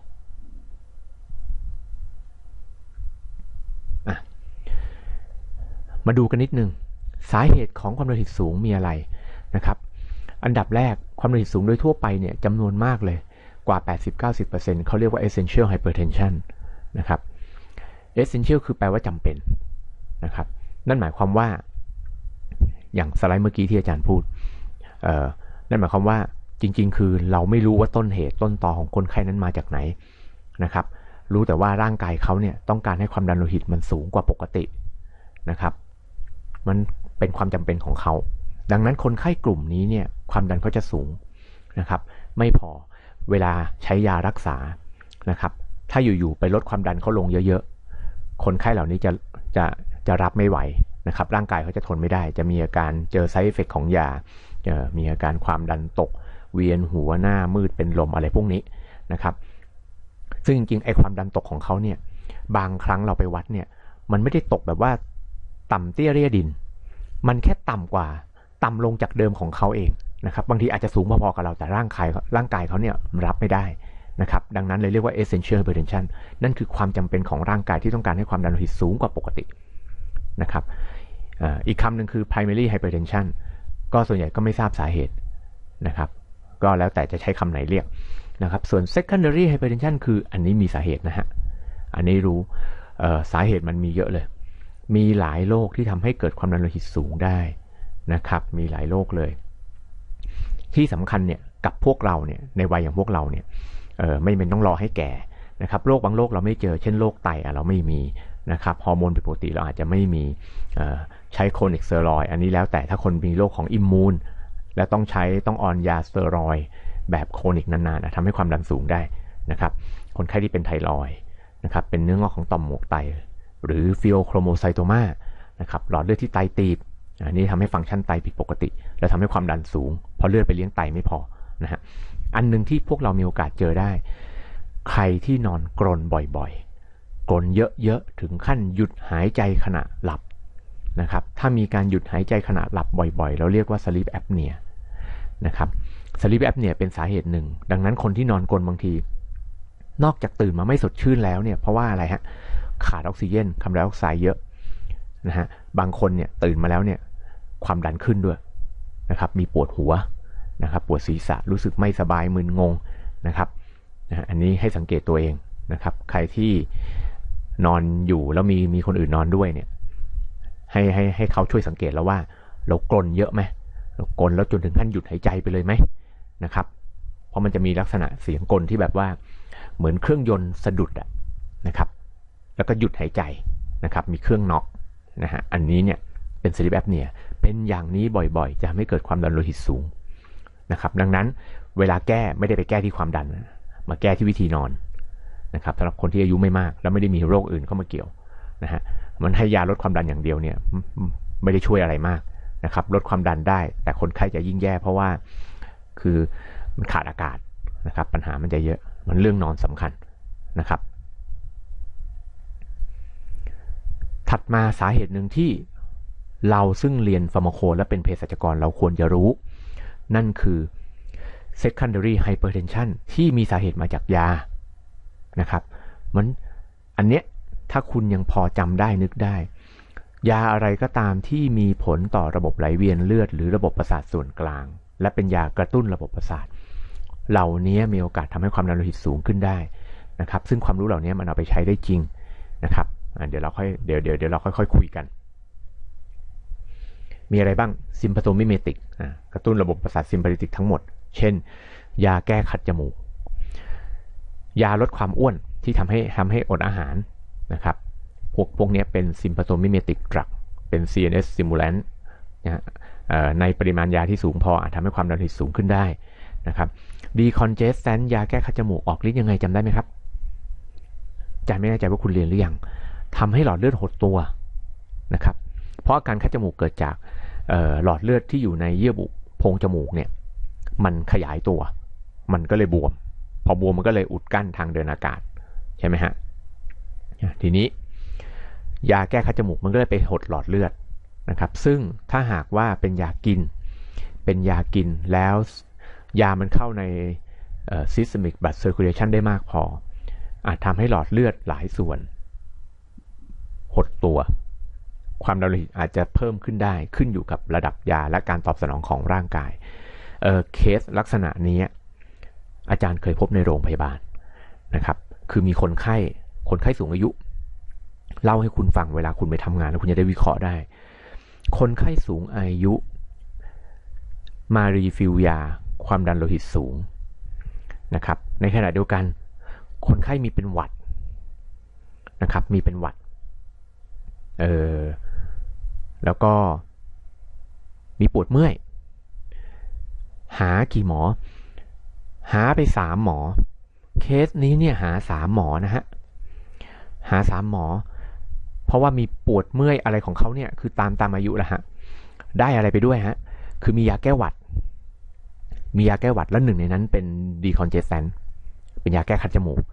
มาดูกันนิดนึงสาเหตุของความดันโลหิตสูงมีอะไรนะครับอันดับแรกความดันโลหิตสูงโดยทั่วไปเนี่ยจำนวนมากเลยกว่า แปดสิบถึงเก้าสิบเปอร์เซ็นต์ เขาเรียกว่า essential hypertension นะครับ essential คือแปลว่าจำเป็นนะครับนั่นหมายความว่าอย่างสไลด์เมื่อกี้ที่อาจารย์พูดนั่นหมายความว่าจริงๆคือเราไม่รู้ว่าต้นเหตุต้นตอของคนไข้นั้นมาจากไหนนะครับรู้แต่ว่าร่างกายเขาเนี่ยต้องการให้ความดันโลหิตมันสูงกว่าปกตินะครับมันเป็นความจำเป็นของเขาดังนั้นคนไข้กลุ่มนี้เนี่ยความดันเขาจะสูงนะครับไม่พอเวลาใช้ยารักษานะครับถ้าอยู่ๆไปลดความดันเขาลงเยอะๆคนไข้เหล่านี้จะจะจะรับไม่ไหวนะครับร่างกายเขาจะทนไม่ได้จะมีอาการเจอ side effect ของยาจะมีอาการความดันตกเวียนหัวหน้ามืดเป็นลมอะไรพวกนี้นะครับซึ่งจริงๆไอ้ความดันตกของเขาเนี่ยบางครั้งเราไปวัดเนี่ยมันไม่ได้ตกแบบว่าต่ำเตี้ยเรียดินมันแค่ต่ำกว่าต่ำลงจากเดิมของเขาเองนะครับบางทีอาจจะสูงพอๆกับเราแต่ร่างกายร่างกายเขาเนี่ยรับไม่ได้นะครับดังนั้นเลยเรียกว่า essential hypertension นั่นคือความจำเป็นของร่างกายที่ต้องการให้ความดันโลหิตสูงกว่าปกตินะครับอีกคำหนึ่งคือ primary hypertension ก็ส่วนใหญ่ก็ไม่ทราบสาเหตุนะครับก็แล้วแต่จะใช้คำไหนเรียกนะครับส่วน secondary hypertension คืออันนี้มีสาเหตุนะฮะอันนี้รู้สาเหตุมันมีเยอะเลยมีหลายโรคที่ทำให้เกิดความดันโลหิตสูงได้นะครับมีหลายโรคเลยที่สำคัญเนี่ยกับพวกเราเนี่ยในวัยอย่างพวกเราเนี่ยไม่เป็นต้องรอให้แก่นะครับโรคบางโรคเราไม่เจอเช่นโรคไตเราไม่มีนะครับฮอร์โมนผิดปกติเราอาจจะไม่มีใช้โคนิกสเตียรอยด์อันนี้แล้วแต่ถ้าคนมีโรคของอิมมูนและต้องใช้ต้องออนยาสเตียรอยด์แบบโคนิกนานๆทำให้ความดันสูงได้นะครับคนไข้ที่เป็นไทรอยด์นะครับเป็นเนื้องอกของต่อมหมวกไตหรือฟิโอโครโมไซโตมานะครับหลอดเลือดที่ไตตีบอันนี้ทำให้ฟังก์ชันไตผิดปกติและทำให้ความดันสูงพอเลือดไปเลี้ยงไตไม่พอนะฮะอันนึงที่พวกเรามีโอกาสเจอได้ใครที่นอนกรนบ่อยๆกรนเยอะๆถึงขั้นหยุดหายใจขณะหลับนะครับถ้ามีการหยุดหายใจขณะหลับบ่อยๆเราเรียกว่า sleep apnea นะครับ sleep apnea เป็นสาเหตุหนึ่งดังนั้นคนที่นอนกรนบางทีนอกจากตื่นมาไม่สดชื่นแล้วเนี่ยเพราะว่าอะไรฮะขาดออกซิเจนคาร์บอนไดออกไซด์เยอะนะฮะบางคนเนี่ยตื่นมาแล้วเนี่ยความดันขึ้นด้วยนะครับมีปวดหัวนะครับปวดศีรษะรู้สึกไม่สบายมึนงงนะครับนะอันนี้ให้สังเกตตัวเองนะครับใครที่นอนอยู่แล้วมีมีคนอื่นนอนด้วยเนี่ยให้ให้ให้เขาช่วยสังเกตแล้วว่าเรากรนเยอะไหมเรากรนแล้วจนถึงขั้นหยุดหายใจไปเลยไหมนะครับเพราะมันจะมีลักษณะเสียงกรนที่แบบว่าเหมือนเครื่องยนต์สะดุดนะครับแล้วก็หยุดหายใจนะครับมีเครื่องน็อกนะฮะอันนี้เนี่ยเป็น sleep apnea เป็นอย่างนี้บ่อยๆจะทำให้เกิดความดันโลหิตสูงนะครับดังนั้นเวลาแก้ไม่ได้ไปแก้ที่ความดันมาแก้ที่วิธีนอนนะครับสำหรับคนที่อายุไม่มากแล้วไม่ได้มีโรคอื่นเข้ามาเกี่ยวนะฮะมันให้ยาลดความดันอย่างเดียวเนี่ยไม่ได้ช่วยอะไรมากนะครับลดความดันได้แต่คนไข้จะยิ่งแย่เพราะว่าคือมันขาดอากาศนะครับปัญหามันจะเยอะมันเรื่องนอนสำคัญนะครับถัดมาสาเหตุหนึ่งที่เราซึ่งเรียนฟาร์มาโคและเป็นเภสัชกรเราควรจะรู้นั่นคือ secondary hypertension ที่มีสาเหตุมาจากยานะครับมันอันเนี้ยถ้าคุณยังพอจำได้นึกได้ยาอะไรก็ตามที่มีผลต่อระบบไหลเวียนเลือดหรือระบบประสาทส่วนกลางและเป็นยากระตุ้นระบบประสาทเหล่านี้มีโอกาสทำให้ความดันโลหิตสูงขึ้นได้นะครับซึ่งความรู้เหล่านี้มันเอาไปใช้ได้จริงนะครับเดี๋ยวเราค่อยเดี๋ยวเดี๋ยวเดี๋ยวเราค่อยๆคุยกันมีอะไรบ้างซิมพาโทมิเมติกกระตุ้นระบบประสาทซิมพาติกทั้งหมดเช่นยาแก้คัดจมูกยาลดความอ้วนที่ทำให้ทำให้อดอาหารนะครับพวกพวกนี้เป็นซิมพาโทมิเมติกดรักเป็น ซี เอ็น เอส stimulant นะในปริมาณยาที่สูงพออาจทำให้ความดันโลหิตสูงขึ้นได้นะครับดีคอนเจสแซนต์ยาแก้คัดจมูกออกฤทธิ์ยังไงจำได้ไหมครับอาจารย์ไม่แน่ใจว่าคุณเรียนหรือยังทำให้หลอดเลือดหดตัวนะครับเพราะอาการคัดจมูกเกิดจากหลอดเลือดที่อยู่ในเยื่อบุโพรงจมูกเนี่ยมันขยายตัวมันก็เลยบวมพอบวมมันก็เลยอุดกั้นทางเดินอากาศใช่ไหมฮะทีนี้ยาแก้คัดจมูกมันก็เลยไปหดหลอดเลือดนะครับซึ่งถ้าหากว่าเป็นยากินเป็นยากินแล้วยามันเข้าใน systemic blood circulation ได้มากพออาจทำให้หลอดเลือดหลายส่วนหดตัวความดันโลหิตอาจจะเพิ่มขึ้นได้ขึ้นอยู่กับระดับยาและการตอบสนองของร่างกายเอ่อเคสลักษณะนี้อาจารย์เคยพบในโรงพยาบาลนะครับคือมีคนไข้คนไข้สูงอายุเล่าให้คุณฟังเวลาคุณไปทำงานแล้วคุณจะได้วิเคราะห์ได้คนไข้สูงอายุมารีฟิลยาความดันโลหิตสูงนะครับในขณะเดียวกันคนไข้มีเป็นหวัดนะครับมีเป็นหวัดเออแล้วก็มีปวดเมื่อยหากี่หมอหาไปสามหมอเคสนี้เนี่ยหาสามหมอนะฮะหาสามหมอเพราะว่ามีปวดเมื่อยอะไรของเขาเนี่ยคือตามตามอายุแล้วฮะได้อะไรไปด้วยฮะคือมียาแก้หวัดมียาแก้หวัดแล้วหนึ่งในนั้นเป็นดีคอนเจสแซนต์เป็นยาแก้คัดจมูก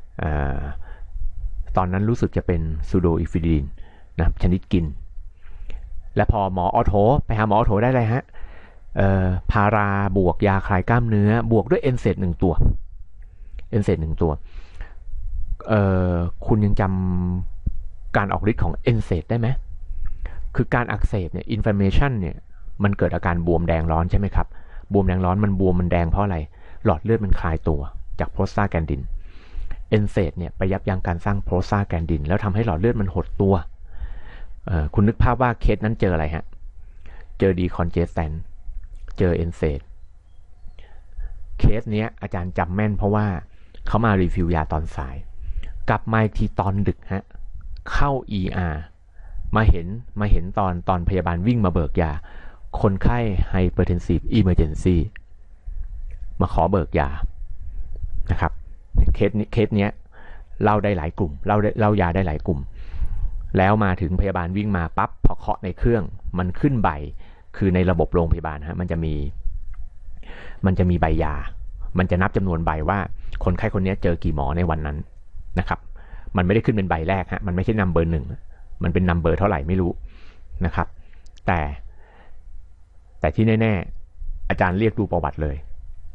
ตอนนั้นรู้สึกจะเป็นซูโดอิฟิดินนะชนิดกินและพอหมอออโถไปหาหมอออโถได้เลยฮะพาราบวกยาคลายกล้ามเนื้อบวกด้วยเอนเซดหนึ่งตัวเอนเซดหนึ่งตัวคุณยังจำการออกฤทธิ์ของเอนเซดได้ไหมคือการอักเสบเนี่ยอินฟลามเมชันเนี่ยมันเกิดอาการบวมแดงร้อนใช่ไหมครับบวมแดงร้อนมันบวมมันแดงเพราะอะไรหลอดเลือดมันคลายตัวจากโพรสตาแกนดินเอนเซดเนี่ยไปยับยั้งการสร้างโพรสตาแกนดินแล้วทำให้หลอดเลือดมันหดตัวคุณนึกภาพว่าเคสนั้นเจออะไรฮะเจอดีคอนเจสแซนต์เจอเอนเซดเคสเนี้ยอาจารย์จำแม่นเพราะว่าเขามารีฟิวยาตอนสายกลับมาอีกทีตอนดึกฮะเข้า อี อาร์ มาเห็นมาเห็นตอนตอนพยาบาลวิ่งมาเบิกยาคนไข้ Hypertensive Emergency มาขอเบิกยานะครับเคสนี้เคสเนี้ยเล่าได้หลายกลุ่มเล่าได้เล่ายาได้หลายกลุ่มแล้วมาถึงพยาบาลวิ่งมาปั๊บพอเคาะในเครื่องมันขึ้นใบคือในระบบโรงพยาบาลฮะมันจะมีมันจะมีใบยามันจะนับจำนวนใบว่าคนไข้คนนี้เจอกี่หมอในวันนั้นนะครับมันไม่ได้ขึ้นเป็นใบแรกฮะมันไม่ใช่นัมเบอร์หนึ่งมันเป็นนัมเบอร์เท่าไหร่ไม่รู้นะครับแต่แต่ที่แน่ๆอาจารย์เรียกดูประวัติเลย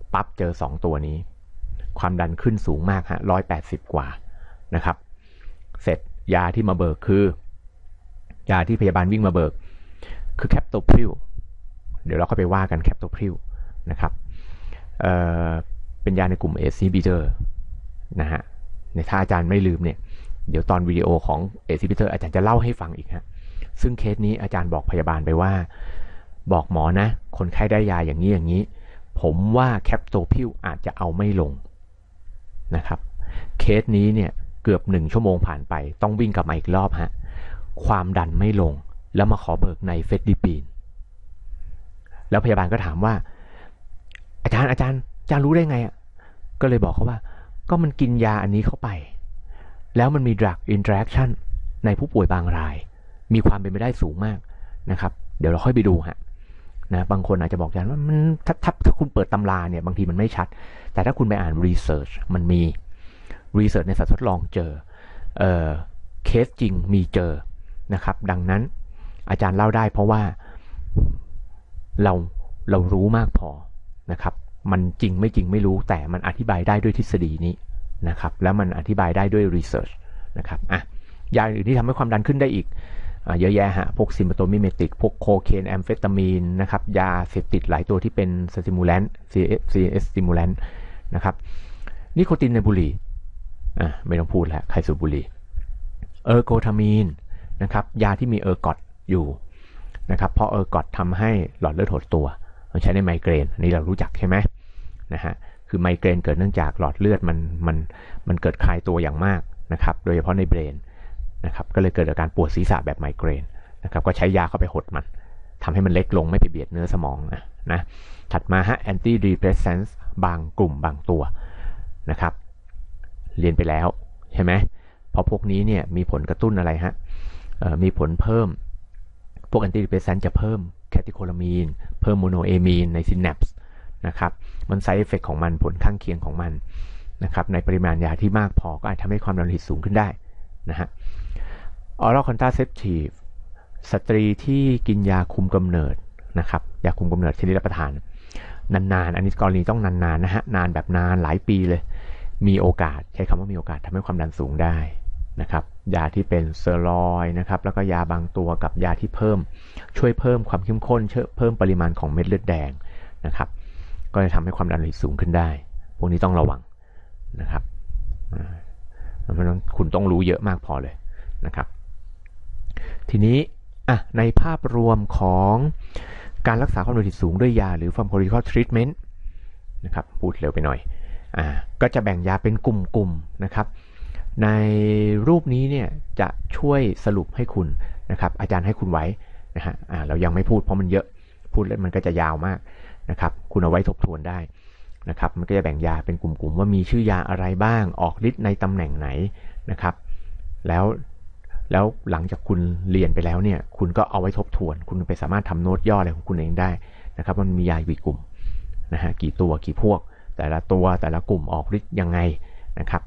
ปั๊บเจอสองตัวนี้ความดันขึ้นสูงมากฮะหนึ่งร้อยแปดสิบกว่านะครับเสร็จยาที่มาเบิกคือยาที่พยาบาลวิ่งมาเบิกคือแคปโตพริลเดี๋ยวเราเข้าไปว่ากันแคปโตพริลนะครับเอ่อเป็นยาในกลุ่ม เอ ซี inhibitor นะฮะในถ้าอาจารย์ไม่ลืมเนี่ยเดี๋ยวตอนวิดีโอของ เอ ซี inhibitor อาจารย์จะเล่าให้ฟังอีกฮะซึ่งเคสนี้อาจารย์บอกพยาบาลไปว่าบอกหมอนะคนไข้ได้ยาอย่างนี้อย่างนี้ผมว่าแคปโตพริลอาจจะเอาไม่ลงนะครับเคสนี้เนี่ยเกือบหนึ่งชั่วโมงผ่านไปต้องวิ่งกลับมาอีกรอบฮะความดันไม่ลงแล้วมาขอเบิกในเฟดิปีนแล้วพยาบาลก็ถามว่าอาจารย์อาจารย์อาจารย์รู้ได้ไงอ่ะก็เลยบอกเขาว่าก็มันกินยาอันนี้เข้าไปแล้วมันมี drug interaction ในผู้ป่วยบางรายมีความเป็นไปได้สูงมากนะครับเดี๋ยวเราค่อยไปดูฮะนะบางคนอาจจะบอกอาจารย์ว่ามันถ้าถ้าถ้าคุณเปิดตำราเนี่ยบางทีมันไม่ชัดแต่ถ้าคุณไปอ่าน research มันมี research ในสัตว์ทดลองเจอเอ่อเคสจริงมีเจอนะครับดังนั้นอาจารย์เล่าได้เพราะว่าเราเรารู้มากพอนะครับมันจริงไม่จริงไม่รู้แต่มันอธิบายได้ด้วยทฤษฎีนี้นะครับแล้วมันอธิบายได้ด้วย research นะครับอ่ะยาอื่นที่ทำให้ความดันขึ้นได้อีกอ่ะเยอะแยะฮะพวกซิมโตมิเมติกพวกโคเคนแอมเฟตามีนนะครับยาเสพติดหลายตัวที่เป็นสติมูแลนต์ ซี เอส สติมูแลนต์นะครับนิโคตินในบุหรี่อ่ะไม่ต้องพูดแล้วใครสูบบุหรี่เออร์โกทามีนนะครับยาที่มีเออร์กอตอยู่นะครับเพราะเออร์กอตทำให้หลอดเลือดหดตัวใช้ในไมเกรนอันนี้เรารู้จักใช่ไหมนะฮะคือไมเกรนเกิดเนื่องจากหลอดเลือดมันมันมันเกิดคลายตัวอย่างมากนะครับโดยเฉพาะในเบรนนะครับก็เลยเกิดอาการปวดศีรษะแบบไมเกรนนะครับก็ใช้ยาเข้าไปหดมันทำให้มันเล็กลงไม่ไปเบียดเนื้อสมองนะนะถัดมาฮะแอนตี้ดีเพรสแซนส์บางกลุ่มบางตัวนะครับเรียนไปแล้วใช่ไหมเพราะพวกนี้เนี่ยมีผลกระตุ้นอะไรฮะมีผลเพิ่มพวกแอนตี้ดีเพรสแซนส์จะเพิ่มแคทิโคลามีนเพิ่มโมโนเอมีนในซินแนปส์นะครับมันไซด์เอฟเฟกต์ของมันผลข้างเคียงของมันนะครับในปริมาณยาที่มากพอก็อาจทำให้ความดันโลหิตสูงขึ้นได้นะฮะออรัลคอนทราเซปทีฟสตรีที่กินยาคุมกำเนิดนะครับยาคุมกำเนิดชนิดรับประทานนานๆอันนี้กรณีต้องนานๆนะฮะนานแบบนานหลายปีเลยมีโอกาสใช้คำว่ามีโอกาสทำให้ความดันสูงได้นะครับยาที่เป็นสเตียรอยด์นะครับแล้วก็ยาบางตัวกับยาที่เพิ่มช่วยเพิ่มความเข้มข้นเพิ่มปริมาณของเม็ดเลือดแดงนะครับก็จะทำให้ความดันโลหิตสูงขึ้นได้พวกนี้ต้องระวังนะครับเพราะฉะนั้นคุณต้องรู้เยอะมากพอเลยนะครับทีนี้อ่ะในภาพรวมของการรักษาความดันโลหิตสูงด้วยยาหรือ pharmacological treatment นะครับพูดเร็วไปหน่อยอ่าก็จะแบ่งยาเป็นกลุ่มๆนะครับในรูปนี้เนี่ยจะช่วยสรุปให้คุณนะครับอาจารย์ให้คุณไว้นะฮะอ่าเรายังไม่พูดเพราะมันเยอะพูดแล้วมันก็จะยาวมากนะครับคุณเอาไว้ทบทวนได้นะครับมันก็จะแบ่งยาเป็นกลุ่มๆว่ามีชื่อยาอะไรบ้างออกฤทธิ์ในตำแหน่งไหนนะครับแล้วแล้วหลังจากคุณเรียนไปแล้วเนี่ยคุณก็เอาไว้ทบทวนคุณไปสามารถทำโน้ตย่ออะไรของคุณเองได้นะครับมันมียากี่กลุ่มนะฮะกี่ตัวกี่พวกแต่ละตัวแต่ละกลุ่มออกฤทธิ์ยังไงนะครับ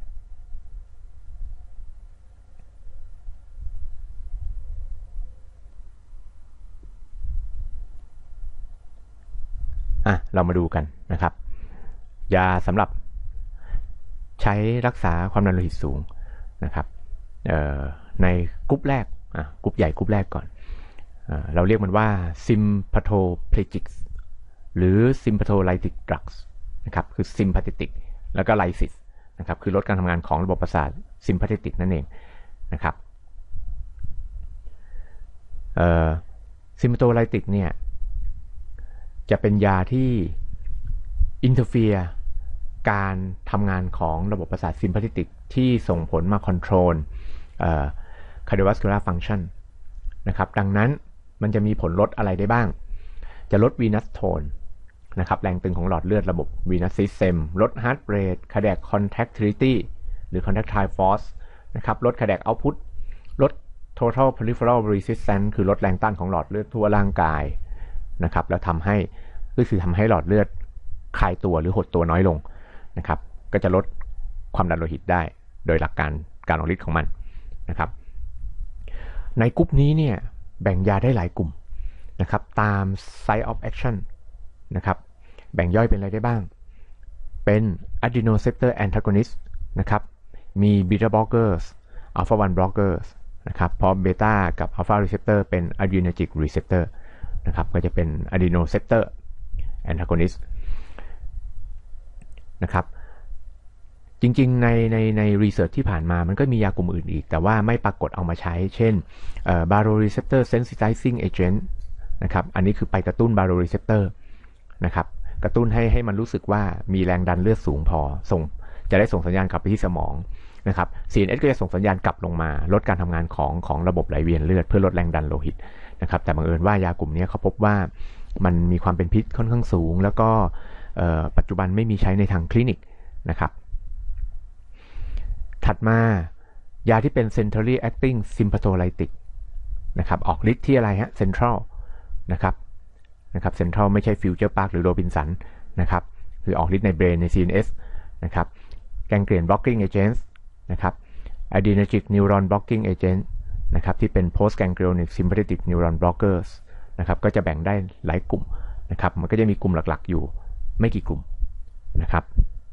อ่ะเรามาดูกันนะครับยาสำหรับใช้รักษาความดันโลหิตสูงนะครับในกลุ่มแรกอ่ะกลุ่มใหญ่กลุ่มแรกก่อนเราเรียกมันว่า sympathoplegics หรือ sympatholytic drugs นะครับคือ sympathetic แล้วก็ lysis นะครับคือลดการทำงานของระบบประสาท sympathetic นั่นเองนะครับ sympatholytic เนี่ยจะเป็นยาที่ interfere การทำงานของระบบประสาท sympathetic ที่ส่งผลมา control cardiovascular function นะครับดังนั้นมันจะมีผลลดอะไรได้บ้างจะลด venous tone นะครับแรงตึงของหลอดเลือดระบบ venous system ลด heart rate cardiac contractility หรือ contractile force นะครับลด cardiac output ลด total peripheral resistance คือลดแรงต้านของหลอดเลือดทั่วร่างกายนะครับแล้วทำให้ก็คือทำให้หลอดเลือดคลายตัวหรือหดตัวน้อยลงนะครับก็จะลดความดันโลหิตได้โดยหลักการการออกฤทธิ์ของมันนะครับในกลุ่มนี้เนี่ยแบ่งยาได้หลายกลุ่มนะครับตาม site of action นะครับแบ่งย่อยเป็นอะไรได้บ้างเป็น adrenal receptor antagonist นะครับมี beta blockers alpha วัน blockers นะครับเพราะ beta กับ alpha receptor เป็น adrenergic receptor นะครับก็จะเป็น adrenal receptor antagonist นะครับจริงๆในในในรีเสิร์ชที่ผ่านมามันก็มียากลุ่มอื่นอีกแต่ว่าไม่ปรากฏเอามาใช้เช่น baroreceptor sensitizing agent นะครับอันนี้คือไปกระตุ้น baroreceptor นะครับกระตุ้นให้ให้มันรู้สึกว่ามีแรงดันเลือดสูงพอส่งจะได้ส่งสัญญาณกลับไปที่สมองนะครับ ซี เอ็น เอส ก็จะส่งสัญญาณกลับลงมาลดการทำงานของของระบบไหลเวียนเลือดเพื่อลดแรงดันโลหิตนะครับแต่บังเอิญว่ายากลุ่มนี้เขาพบว่ามันมีความเป็นพิษค่อนข้างสูงแล้วก็ปัจจุบันไม่มีใช้ในทางคลินิกนะครับถัดมายาที่เป็น centrally acting sympatholytic นะครับออกฤทธิ์ที่อะไรฮะ central นะครับนะครับ central ไม่ใช่ future park หรือโรบินสันนะครับคือออกฤทธิ์ใน brain ใน ซี เอ็น เอส นะครับ ganglion blocking agents นะครับ adrenergic neuron blocking agent นะครับที่เป็น post ganglionic sympathetic neuron blockers นะครับก็จะแบ่งได้หลายกลุ่มนะครับมันก็จะมีกลุ่มหลักๆอยู่ไม่กี่กลุ่มนะครับ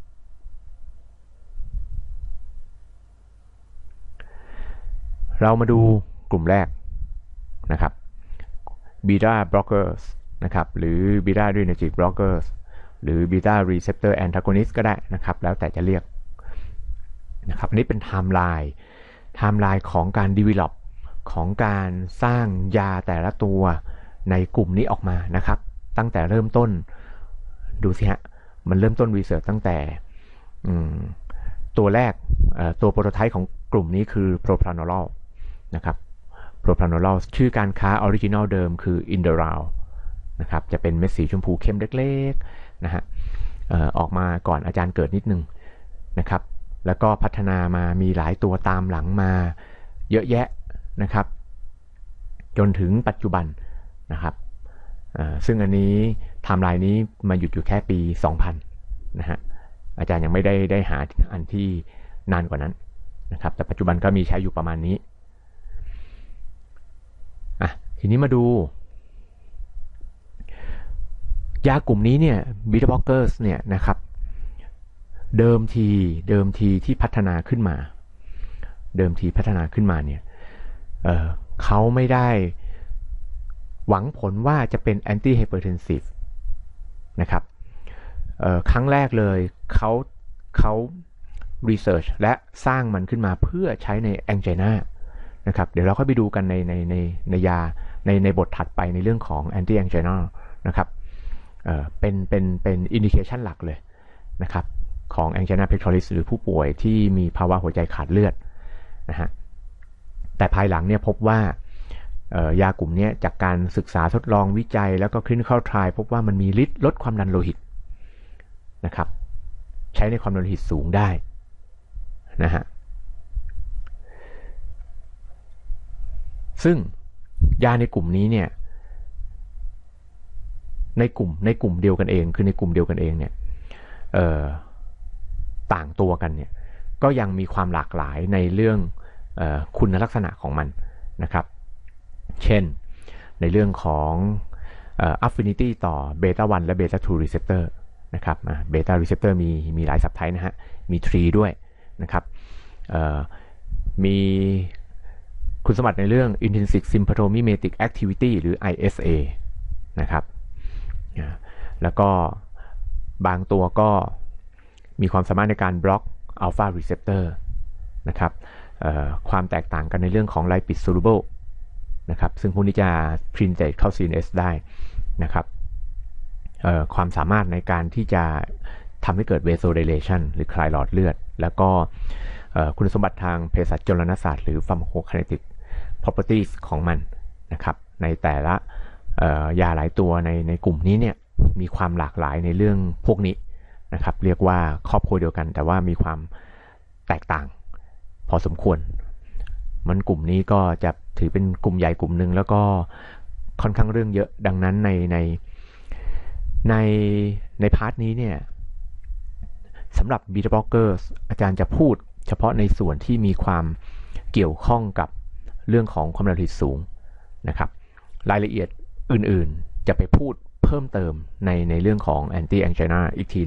เรามาดูกลุ่มแรกนะครับ beta blockers นะครับหรือ beta adrenergic blockers หรือ beta receptor antagonist ก็ได้นะครับแล้วแต่จะเรียกนะครับอันนี้เป็นไทม์ไลน์ไทม์ไลน์ของการ develop ของการสร้างยาแต่ละตัวในกลุ่มนี้ออกมานะครับตั้งแต่เริ่มต้นดูสิฮะมันเริ่มต้น research ตั้งแต่ตัวแรกตัวโปรโตไทป์ของกลุ่มนี้คือ propranolol นะครับ propranolol ชื่อการค้า original เดิมคือ Inderal นะครับจะเป็นเม็ดสีชมพูเข้มเล็กๆนะฮะออกมาก่อนอาจารย์เกิดนิดนึงนะครับแล้วก็พัฒนามามีหลายตัวตามหลังมาเยอะแยะนะครับจนถึงปัจจุบันนะครับซึ่งอันนี้ไทม์ไลน์นี้มาหยุดอยู่แค่ปีสองพันนะฮะอาจารย์ยังไม่ได้ได้หาอันที่นานกว่านั้นนะครับแต่ปัจจุบันก็มีใช้อยู่ประมาณนี้อ่ะทีนี้มาดูยากลุ่มนี้เนี่ย beta blockers เนี่ยนะครับเดิมทีเดิมทีที่พัฒนาขึ้นมาเดิมทีพัฒนาขึ้นมาเนี่ย เอ่อ เขาไม่ได้หวังผลว่าจะเป็น anti hypertensive นะครับครั้งแรกเลยเขาเขา research และสร้างมันขึ้นมาเพื่อใช้ใน angina นะครับเดี๋ยวเราค่อยไปดูกันในในในในยาในในบทถัดไปในเรื่องของ anti angina นะครับเอ่อเป็นเป็นเป็น indication หลักเลยนะครับของ angina pectoris หรือผู้ป่วยที่มีภาวะหัวใจขาดเลือดนะฮะแต่ภายหลังเนี่ยพบว่ายากลุ่มนี้จากการศึกษาทดลองวิจัยแล้วก็ clinical trial พบว่ามันมีฤทธิ์ลดความดันโลหิตนะครับใช้ในความดันโลหิตสูงได้นะฮะซึ่งยาในกลุ่มนี้เนี่ยในกลุ่มในกลุ่มเดียวกันเองคือในกลุ่มเดียวกันเองเนี่ยต่างตัวกันเนี่ยก็ยังมีความหลากหลายในเรื่องเอ่อคุณลักษณะของมันนะครับเช่นในเรื่องของเอ่อ affinity ต่อ beta วัน และ beta ทู receptor นะครับ beta receptor มีมีหลายสับไทป์นะฮะมีทรีด้วยนะครับเอ่อมีคุณสมบัติในเรื่อง intrinsic sympathomimetic activity หรือ ไอ เอส เอ นะครับแล้วก็บางตัวก็มีความสามารถในการบล็อก alpha receptor นะครับความแตกต่างกันในเรื่องของ lipid soluble นะครับซึ่งพวกนี้จะ penetrate เข้า ซี เอ็น เอส ได้นะครับความสามารถในการที่จะทำให้เกิด vasodilation หรือคลายหลอดเลือดแล้วก็คุณสมบัติทางเภสัชจลนศาสตร์หรือ pharmacokinetic properties ของมันนะครับในแต่ละยาหลายตัวในในกลุ่มนี้เนี่ยมีความหลากหลายในเรื่องพวกนี้นะครับเรียกว่าครอบครัวเดียวกันแต่ว่ามีความแตกต่างพอสมควรมันกลุ่มนี้ก็จะถือเป็นกลุ่มใหญ่กลุ่มหนึ่งแล้วก็ค่อนข้างเรื่องเยอะดังนั้นในในในในพาร์ทนี้เนี่ยสำหรับ beta blockers อาจารย์จะพูดเฉพาะในส่วนที่มีความเกี่ยวข้องกับเรื่องของความดันโลหิตสูงนะครับรายละเอียดอื่นๆจะไปพูดเพิ่มเติมในในเรื่องของ anti angina อีกทีหนึ่ง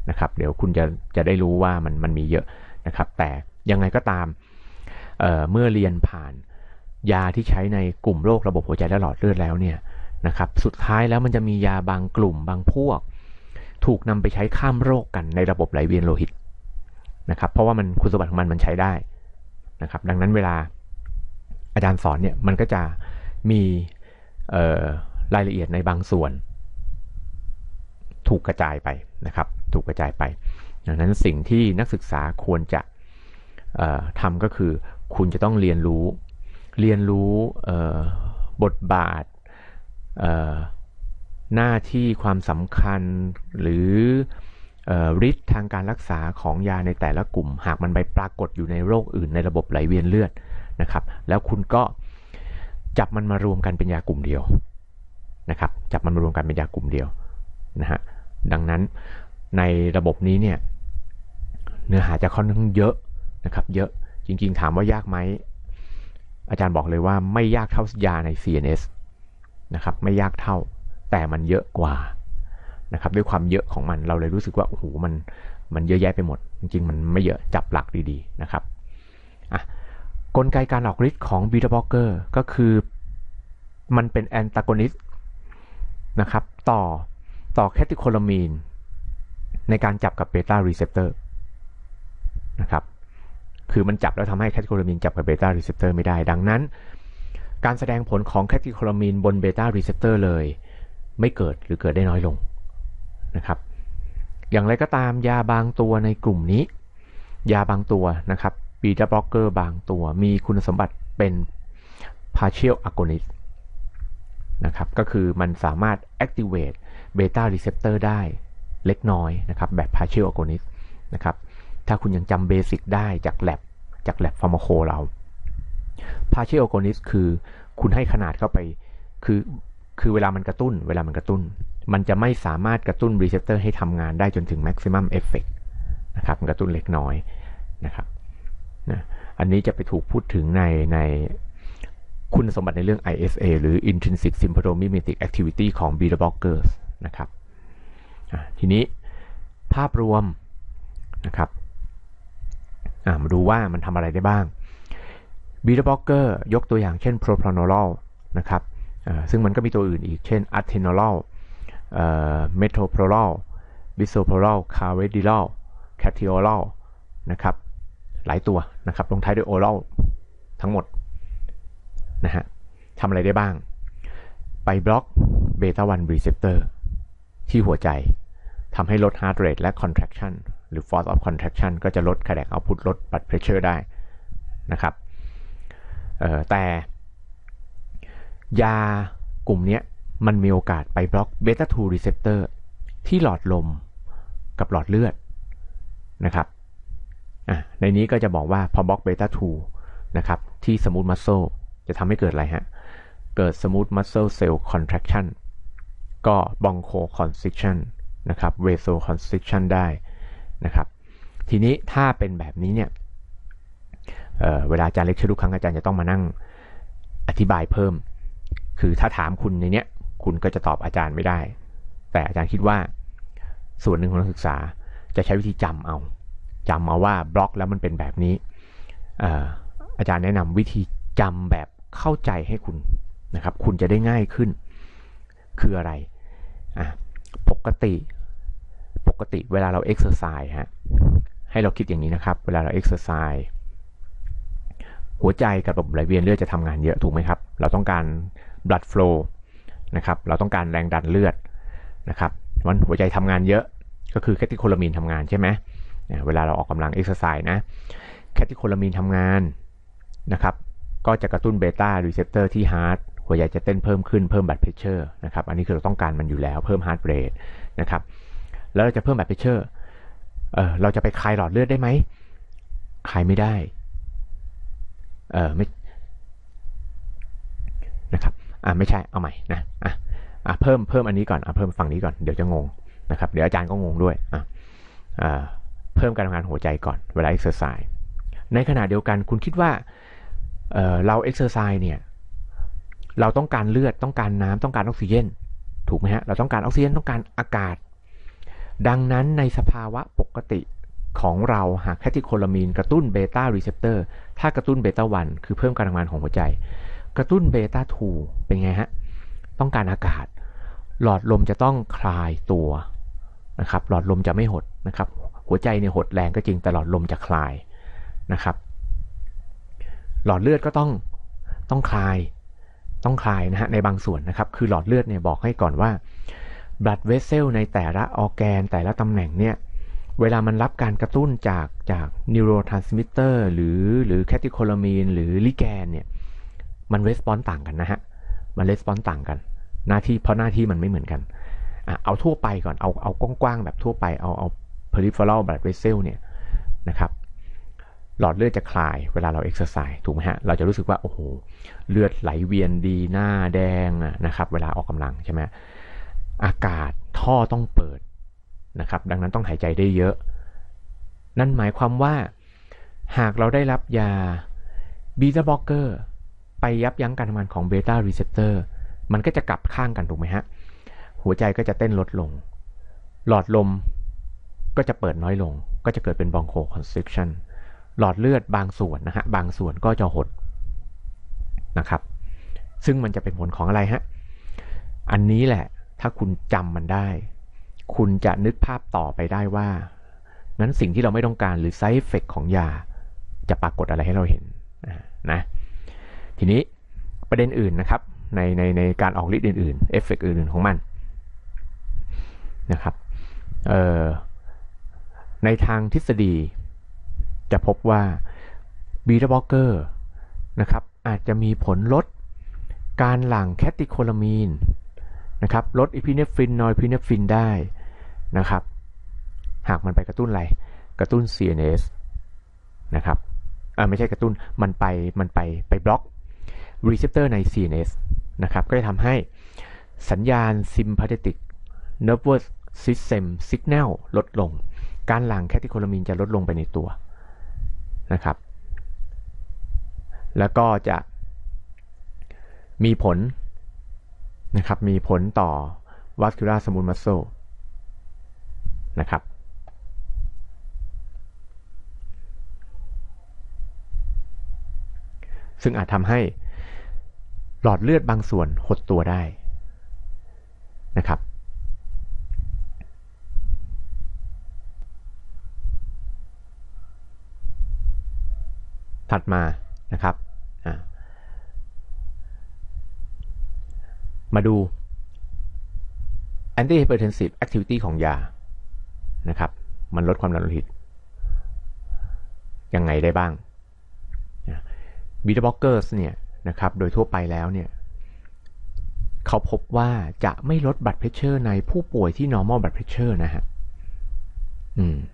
นะครับเดี๋ยวคุณจะจะได้รู้ว่ามันมันมีเยอะนะครับแต่ยังไงก็ตามเอ่อเมื่อเรียนผ่านยาที่ใช้ในกลุ่มโรคระบบหัวใจและหลอดเลือดแล้วเนี่ยนะครับสุดท้ายแล้วมันจะมียาบางกลุ่มบางพวกถูกนำไปใช้ข้ามโรคกันในระบบไหลเวียนโลหิตนะครับเพราะว่ามันคุณสมบัติของมันมันใช้ได้นะครับดังนั้นเวลาอาจารย์สอนเนี่ยมันก็จะมีรายละเอียดในบางส่วนถูกกระจายไปนะครับถูกกระจายไปดังนั้นสิ่งที่นักศึกษาควรจะทำก็คือคุณจะต้องเรียนรู้เรียนรู้บทบาทหน้าที่ความสำคัญหรือฤทธิ์ทางการรักษาของยาในแต่ละกลุ่มหากมันไปปรากฏอยู่ในโรคอื่นในระบบไหลเวียนเลือดนะครับแล้วคุณก็จับมันมารวมกันเป็นยากลุ่มเดียวนะครับจับมันมารวมกันเป็นยากลุ่มเดียวนะฮะดังนั้นในระบบนี้เนี่ยเนื้อหาจะค่อนข้างเยอะนะครับเยอะจริงๆถามว่ายากไหมอาจารย์บอกเลยว่าไม่ยากเท่ายาใน ซี เอ็น เอส นะครับไม่ยากเท่าแต่มันเยอะกว่านะครับด้วยความเยอะของมันเราเลยรู้สึกว่าโอ้โหมันมันเยอะแยะไปหมดจริงๆมันไม่เยอะจับหลักดีๆนะครับอ่ะกลไกการออกฤทธิ์ของบีทาบล็อกเกอร์ก็คือมันเป็นแอนตากอนิสต์นะครับต่อต่อแคทิโคลามีนในการจับกับเบต้ารีเซปเตอร์นะครับคือมันจับแล้วทำให้แคทิโคลามีนจับกับเบต้ารีเซปเตอร์ไม่ได้ดังนั้นการแสดงผลของแคทิโคลามีนบนเบต้ารีเซปเตอร์เลยไม่เกิดหรือเกิดได้น้อยลงนะครับอย่างไรก็ตามยาบางตัวในกลุ่มนี้ยาบางตัวนะครับบีทาบล็อกเกอร์บางตัวมีคุณสมบัติเป็น partial agonist นะครับก็คือมันสามารถ activate beta receptor ได้เล็กน้อยนะครับแบบ partial agonist นะครับถ้าคุณยังจำเบสิกได้จาก lab จาก lab pharmaco เรา partial agonist คือคุณให้ขนาดเข้าไปคือคือเวลามันกระตุ้นเวลามันกระตุ้นมันจะไม่สามารถกระตุ้นรีเซปเตอร์ให้ทำงานได้จนถึง maximum effect นะครับกระตุ้นเล็กน้อยนะครับนะอันนี้จะไปถูกพูดถึงในในคุณสมบัติในเรื่อง ไอ เอส เอ หรือ intrinsic symptomimetic activity ของ beta blockers นะครับทีนี้ภาพรวมนะครับมาดูว่ามันทำอะไรได้บ้าง beta blocker ยกตัวอย่างเช่น propranolol นะครับซึ่งมันก็มีตัวอื่นอีกเช่น atenolol metoprolol bisoprolol carvedilol catiolol นะครับหลายตัวนะครับลงท้ายด้วย oral ทั้งหมดนะฮะทำอะไรได้บ้างไปบล็อกเบต้าวันรีเซปเตอร์ที่หัวใจทำให้ลด heart rate และ contraction หรือ force of contraction ก็จะลด cardiac output ลด blood pressure ได้นะครับแต่ยากลุ่มนี้มันมีโอกาสไปบล็อกเบต้าทูรีเซปเตอร์ที่หลอดลมกับหลอดเลือดนะครับในนี้ก็จะบอกว่าพอบล็อกเบต้าทูนะครับที่สมูทมัสเซลจะทำให้เกิดอะไรฮะเกิดสมูทมัสเซลเซลล์คอนแทรคชันก็บองโคคอนสตริกชันนะครับเวโซคอนสตริกชันได้นะครับทีนี้ถ้าเป็นแบบนี้เนี่ย เ, เวลาอาจารย์เลคเชอร์ทุกครั้งอาจารย์จะต้องมานั่งอธิบายเพิ่มคือถ้าถามคุณในเนี้ยคุณก็จะตอบอาจารย์ไม่ได้แต่อาจารย์คิดว่าส่วนหนึ่งของนักศึกษาจะใช้วิธีจำเอาจำเอาว่าบล็อกแล้วมันเป็นแบบนี้อาจารย์แนะนำวิธีจำแบบเข้าใจให้คุณนะครับคุณจะได้ง่ายขึ้นคืออะไรอ่ะปกติปกติเวลาเราเอ็กซ์เซอร์ไซส์ฮะให้เราคิดอย่างนี้นะครับเวลาเราเอ็กซ์เซอร์ไซส์หัวใจกับระบบไหลเวียนเลือดจะทำงานเยอะถูกไหมครับเราต้องการ blood flow นะครับเราต้องการแรงดันเลือดนะครับวันหัวใจทำงานเยอะก็คือแคทิโคลามีนทำงานใช่ไหมเวลาเราออกกำลังเอ็กซ์ไซส์นะแคทิโคลามีนทำงานนะครับก็จะกระตุ้นเบต้ารีเซปเตอร์ที่ฮาร์ทหัวใจจะเต้นเพิ่มขึ้นเพิ่มบัดเพชเชอร์นะครับอันนี้คือเราต้องการมันอยู่แล้วเพิ่มฮาร์ทเรทนะครับแล้วเราจะเพิ่มบัดเพชเชอร์เออเราจะไปคลายหลอดเลือดได้ไหมคลายไม่ได้เออไม่นะครับอ่าไม่ใช่เอาใหม่นะอ่ะอ่ะเพิ่มเพิ่มอันนี้ก่อนอ่ะเพิ่มฝั่งนี้ก่อนเดี๋ยวจะงงนะครับเดี๋ยวอาจารย์ก็งงด้วยอ่ะอ่าเพิ่มการทำงานหัวใจก่อนเวลาเอ็กซ์เซอร์ไซส์ในขณะเดียวกันคุณคิดว่า เ, เราเอ็กซ์เซอร์ไซส์เนี่ยเราต้องการเลือดต้องการน้ำต้องการออกซิเจนถูกไหมฮะเราต้องการออกซิเจนต้องการอากาศดังนั้นในสภาวะปกติของเราหากแคทิโคลามีนกระตุ้นเบต้ารีเซปเตอร์ถ้ากระตุ้นเบต้าวันคือเพิ่มการทำงานของหัวใจกระตุ้นเบต้าทูเป็นไงฮะต้องการอากาศหลอดลมจะต้องคลายตัวนะครับหลอดลมจะไม่หดนะครับหัวใจเนี่ยหดแรงก็จริงแต่หลอดลมจะคลายนะครับหลอดเลือดก็ต้องต้องคลายต้องคลายนะฮะในบางส่วนนะครับคือหลอดเลือดเนี่ยบอกให้ก่อนว่า blood vessel ในแต่ละออร์แกนแต่ละตำแหน่งเนี่ยเวลามันรับการกระตุ้นจากจาก neurotransmitter หรือหรือ catecholamine หรือ ligand เนี่ยมัน response ต่างกันนะฮะมัน response ต่างกันหน้าที่เพราะหน้าที่มันไม่เหมือนกันอ่ะเอาทั่วไปก่อนเอาเอากว้างๆแบบทั่วไปเอาเอา peripheral blood vessel เนี่ยนะครับหลอดเลือดจะคลายเวลาเรา exercise ถูกไหมฮะเราจะรู้สึกว่าโอ้โหเลือดไหลเวียนดีหน้าแดงนะครับเวลาออกกำลังใช่ไหมอากาศท่อต้องเปิดนะครับดังนั้นต้องหายใจได้เยอะนั่นหมายความว่าหากเราได้รับยาบีตาบล็อกเกอร์ไปยับยั้งการทำงานของเบต้ารีเซปเตอร์มันก็จะกลับข้างกันถูกไหมฮะหัวใจก็จะเต้นลดลงหลอดลมก็จะเปิดน้อยลงก็จะเกิดเป็นบรองโคคอนสตริกชันหลอดเลือดบางส่วนนะฮะบางส่วนก็จะหดนะครับซึ่งมันจะเป็นผลของอะไรฮะอันนี้แหละถ้าคุณจำมันได้คุณจะนึกภาพต่อไปได้ว่างั้นสิ่งที่เราไม่ต้องการหรือ side effect ของยาจะปรากฏอะไรให้เราเห็นนะทีนี้ประเด็นอื่นนะครับในในในการออกฤทธิ์อื่นๆเอฟเฟกต์อื่นๆของมันนะครับเอ่อในทางทฤษฎีจะพบว่าบีตาบล็อกเกอร์นะครับอาจจะมีผลลดการหลั่งแคทิโคลามีนนะครับลดอิพิเนฟรินนอร์อิพิเนฟรินได้นะครับหากมันไปกระตุ้นอะไรกระตุ้น ซี เอ็น เอส นะครับเออไม่ใช่กระตุ้นมันไปมันไปไปบล็อกรีเซปเตอร์ใน ซี เอ็น เอส นะครับก็จะทำให้สัญญาณ sympathetic nervous system signal ลดลงการหลั่งแคทิโคลามีนจะลดลงไปในตัวนะครับแล้วก็จะมีผลนะครับมีผลต่อ vascular smooth muscle นะครับซึ่งอาจทำให้หลอดเลือดบางส่วนหดตัวได้นะครับถัดมานะครับมาดู antihypertensive activity ของยานะครับมันลดความดันโลหิตยังไงได้บ้างบีตาบล็อกเกอร์เนี่ยนะครับโดยทั่วไปแล้วเนี่ยเขาพบว่าจะไม่ลด blood pressure ในผู้ป่วยที่ normal blood pressure นะฮะอืม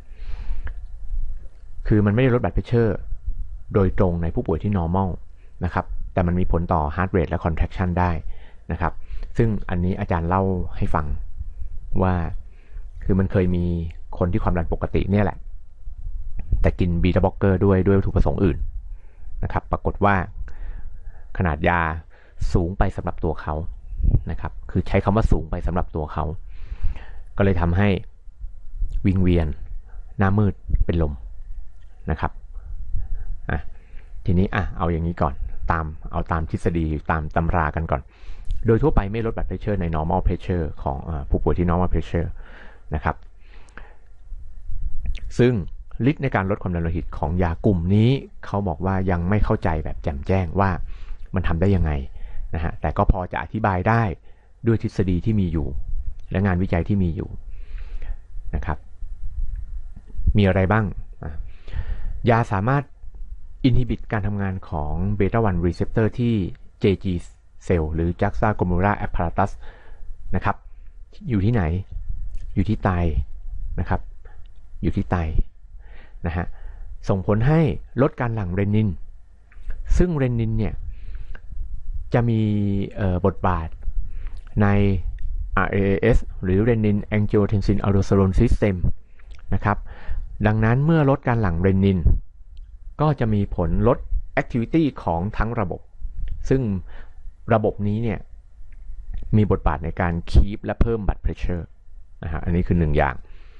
คือมันไม่ได้ลด blood pressure โดยตรงในผู้ป่วยที่ normal นะครับแต่มันมีผลต่อ heart rate และ contraction ได้นะครับซึ่งอันนี้อาจารย์เล่าให้ฟังว่าคือมันเคยมีคนที่ความดันปกติเนี่ยแหละแต่กินบีตาบล็อกเกอร์ด้วยด้วยวัตถุประสงค์อื่นนะครับปรากฏว่าขนาดยาสูงไปสำหรับตัวเขานะครับคือใช้คำว่าสูงไปสำหรับตัวเขาก็เลยทำให้วิงเวียนหน้ามืดเป็นลมนะครับอ่ะทีนี้อ่ะเอาอย่างนี้ก่อนตามเอาตามทฤษฎีตามตำรากันก่อนโดยทั่วไปไม่ลด blood pressure ใน normal pressure ของผู้ป่วยที่ normal pressure นะครับซึ่งฤทธิ์ในการลดความดันโลหิตของยากลุ่มนี้เขาบอกว่ายังไม่เข้าใจแบบแจ่มแจ้งว่ามันทำได้ยังไงนะฮะแต่ก็พอจะอธิบายได้ด้วยทฤษฎีที่มีอยู่และงานวิจัยที่มีอยู่นะครับมีอะไรบ้างยาสามารถ inhibit การทำงานของ beta วัน receptor ที่ เจ จี cell หรือ juxtaglomerular apparatus นะครับอยู่ที่ไหนอยู่ที่ไตนะครับอยู่ที่ไตนะฮะส่งผลให้ลดการหลั่งเรนินซึ่งเรนินเนี่ยจะมีบทบาทใน อาร์ เอ เอส หรือ Renin Angiotensin Aldosterone System นะครับดังนั้นเมื่อลดการหลั่งเรนินก็จะมีผลลด activity ของทั้งระบบซึ่งระบบนี้เนี่ยมีบทบาทในการ keep และเพิ่ม blood pressure นะฮะอันนี้คือหนึ่งอย่าง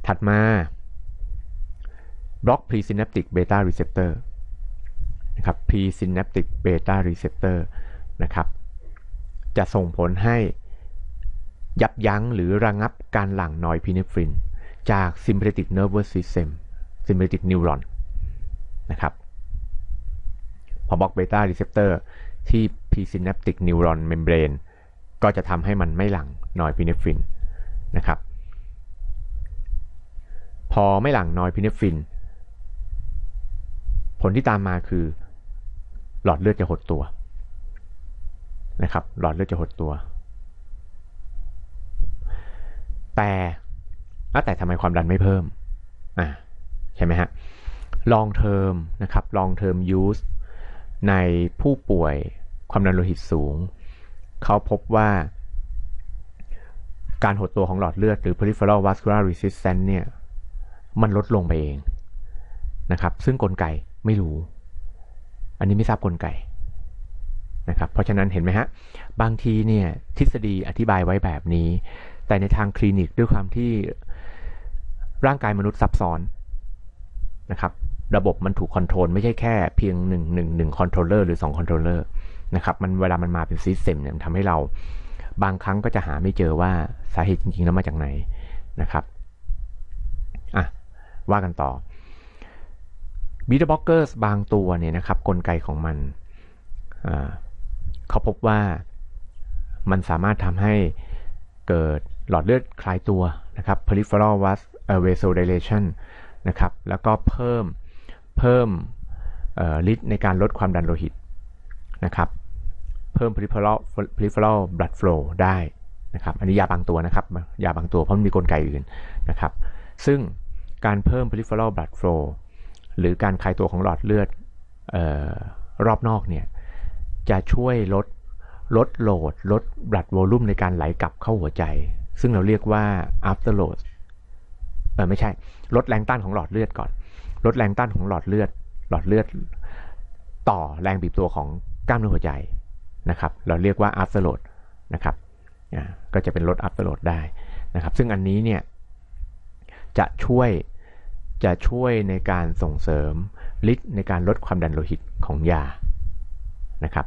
ถัดมาบล็อก presynaptic beta receptor นะครับ presynaptic beta receptor นะครับจะส่งผลให้ยับยั้งหรือระงับการหลั่งนอร์พิเนฟรินจาก sympathetic nervous system sympathetic neuron นะครับพอบล็อก beta receptor ที่ presynaptic neuron membrane ก็จะทำให้มันไม่หลั่งนอร์พิเนฟรินนะครับพอไม่หลั่งนอร์พิเนฟรินผลที่ตามมาคือหลอดเลือดจะหดตัวนะครับหลอดเลือดจะหดตัวแต่แต่ทำไมความดันไม่เพิ่มอ่าใช่ไหมฮะ long term นะครับ long term use ในผู้ป่วยความดันโลหิตสูงเขาพบว่าการหดตัวของหลอดเลือดหรือ peripheral vascular resistance เนี่ยมันลดลงไปเองนะครับซึ่งกลไกไม่รู้อันนี้ไม่ทราบกลไกนะครับเพราะฉะนั้นเห็นไหมฮะบางทีเนี่ยทฤษฎีอธิบายไว้แบบนี้แต่ในทางคลินิกด้วยความที่ร่างกายมนุษย์ซับซ้อนนะครับระบบมันถูกคอนโทรลไม่ใช่แค่เพียงหนึ่ง หนึ่ง หนึ่งคอนโทรลเลอร์หรือสองคอนโทรลเลอร์นะครับมันเวลามันมาเป็นซิสเต็มเนี่ยทำให้เราบางครั้งก็จะหาไม่เจอว่าสาเหตุจริงๆแล้วมาจากไหนนะครับอ่ะว่ากันต่อบีทาบล็อกเกอร์บางตัวเนี่ยนะครับกลไกของมันเขาพบว่ามันสามารถทำให้เกิดหลอดเลือดคลายตัวนะครับ peripheral vasodilation นะครับแล้วก็เพิ่มเพิ่มฤทธิ์ในการลดความดันโลหิตนะครับเพิ่ม peripheral peripheral blood flow ได้นะครับอันนี้ยาบางตัวนะครับยาบางตัวเพราะมันมีกลไกอื่นนะครับซึ่งการเพิ่ม peripheral blood flow หรือการคลายตัวของหลอดเลือดเอ่อรอบนอกเนี่ยจะช่วยลดลดโหลดลด blood volume ในการไหลกลับเข้าหัวใจซึ่งเราเรียกว่า afterload เออไม่ใช่ลดแรงต้านของหลอดเลือดก่อนลดแรงต้านของหลอดเลือดหลอดเลือดต่อแรงบีบตัวของกล้ามเนื้อหัวใจนะครับเราเรียกว่า afterload นะครับอ่าก็จะเป็นลด afterload ได้นะครับซึ่งอันนี้เนี่ยจะช่วยจะช่วยในการส่งเสริมฤทธิ์ในการลดความดันโลหิตของยานะครับ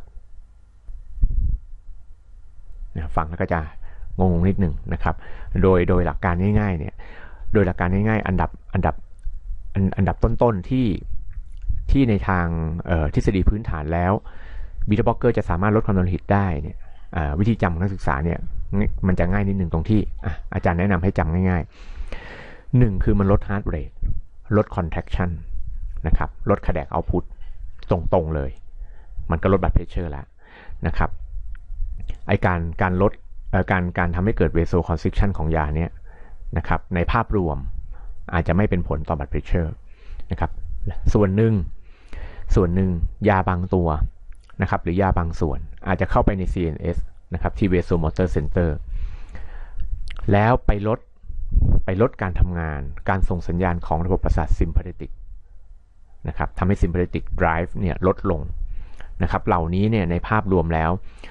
ฟังแล้วก็จะงงนิดหนึ่งนะครับโดยโดยหลักการง่ายๆเนี่ยโดยหลักการง่ายๆอันดับอันดับอันดับต้นๆที่ที่ในทางทฤษฎีพื้นฐานแล้วบีทาบล็อกเกอร์จะสามารถลดความดันโลหิตได้เนี่ยวิธีจำของนักศึกษาเนี่ยมันจะง่ายนิดหนึ่งตรงที่อาจารย์แนะนำให้จำง่ายๆหนึ่งคือมันลด heart rate ลด contraction นะครับลด cardiac output ตรงๆเลยมันก็ลด blood pressure แล้วนะครับไอการการลดการการทำให้เกิด vasoconstriction ของยาเนี่ยนะครับในภาพรวมอาจจะไม่เป็นผลต่อ blood pressure นะครับส่วนหนึ่งส่วนหนึ่งยาบางตัวนะครับหรือยาบางส่วนอาจจะเข้าไปใน ซี เอ็น เอส นะครับที่ vasomotor center แล้วไปลดไปลดการทำงานการส่งสัญญาณของระบบประสาท sympathetic นะครับทำให้ sympathetic drive เนี่ยลดลงนะครับเหล่านี้เนี่ยในภาพรวมแล้ว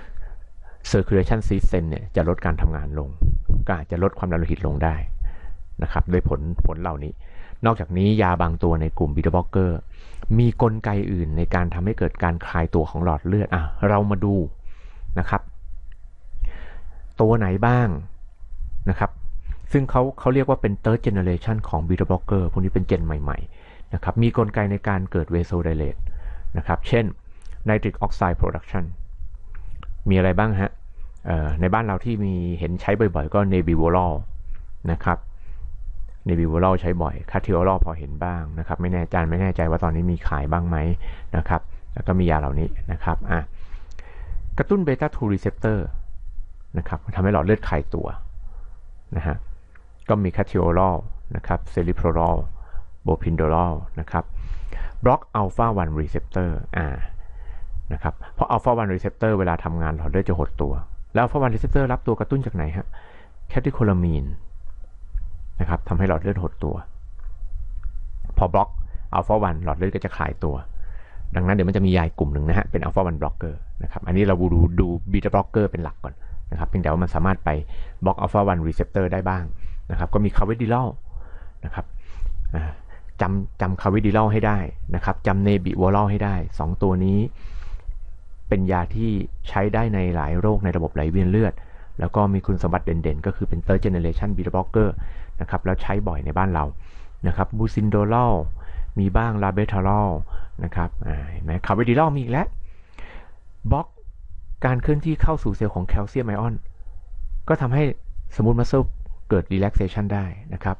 circulation system เนี่ยจะลดการทำงานลงก็อาจจะลดความดันโลหิตลงได้นะครับด้วยผลผลเหล่านี้นอกจากนี้ยาบางตัวในกลุ่มบีทาบล็อกเกอร์มีกลไกอื่นในการทำให้เกิดการคลายตัวของหลอดเลือดอ่ะเรามาดูนะครับตัวไหนบ้างนะครับซึ่งเขาเขาเรียกว่าเป็น third generation ของบีทาบล็อกเกอร์พวกนี้เป็นเจนใหม่ๆนะครับมีกลไกในการเกิด vasodilate นะครับเช่น nitric oxide production มีอะไรบ้างฮะในบ้านเราที่มีเห็นใช้บ่อยๆก็ nebivolol นะครับ nebivolol ใช้บ่อย catiolol พอเห็นบ้างนะครับไม่แน่ใจไม่แน่ใจว่าตอนนี้มีขายบ้างไหมนะครับแล้วก็มียาเหล่านี้นะครับอ่ะกระตุ้น beta ทู receptor นะครับทำให้หลอดเลือดคลายตัวนะฮะก็มี catiolol นะครับ celiprolol bopindolol นะครับ block alpha วัน receptor อ่านะครับเพราะ alpha วัน receptor เวลาทำงานหลอดเลือดจะหดตัวแล้ว alpha วัน receptor รับตัวกระตุ้นจากไหนฮะ catecholamine นะครับทำให้หลอดเลือดหดตัวพอบล็อกอัลฟาวันหลอดเลือดก็จะคลายตัวดังนั้นเดี๋ยวมันจะมียากลุ่มหนึ่งนะฮะเป็นอัลฟาวันบล็อกเกอร์นะครับอันนี้เราดูดูบีทาบล็อกเกอร์เป็นหลักก่อนนะครับเพียงแต่ว่ามันสามารถไปบล็อกอัลฟาวันรีเซปเตอร์ได้บ้างนะครับก็มีคาร์เวดิลอลนะครับจำจำคาวิดิลอลให้ได้นะครับจำเนบิวอลให้ได้สองตัวนี้เป็นยาที่ใช้ได้ในหลายโรคในระบบไหลเวียนเลือดแล้วก็มีคุณสมบัติเด่นๆก็คือเป็น third generation beta blocker นะครับแล้วใช้บ่อยในบ้านเรานะครับบูซินโดลอลมีบ้างลาเบทารอลนะครับเห็นไหมคาวิดิลอลมีอีกแล้วบล็อกการเคลื่อนที่เข้าสู่เซลล์ของแคลเซียมไอออนก็ทำให้สมูทมัสเซิลเกิด relaxation ได้นะครับ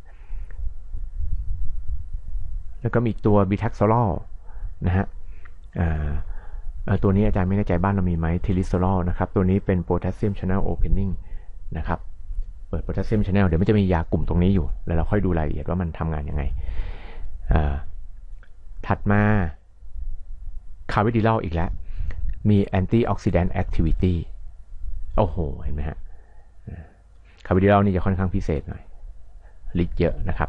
แล้วก็มีตัวบิทักโซลอลนะฮะตัวนี้อาจารย์ไม่แน่ใจบ้านเรามีไหมทิลิโซลอลนะครับตัวนี้เป็นโพแทสเซียมชาแนลโอเพนนิ่งนะครับเปิดโพแทสเซียมชาแนลเดี๋ยวมันจะมียากลุ่มตรงนี้อยู่แล้วเราค่อยดูรายละเอียดว่ามันทำงานยังไงถัดมาคาวิดิลอลอีกแล้วมีแอนตี้ออกซิแดนต์แอคทิวิตี้โอ้โหเห็นไหมฮะคาวิดิลอลนี่จะค่อนข้างพิเศษหน่อยฤทธิ์เยอะนะครับ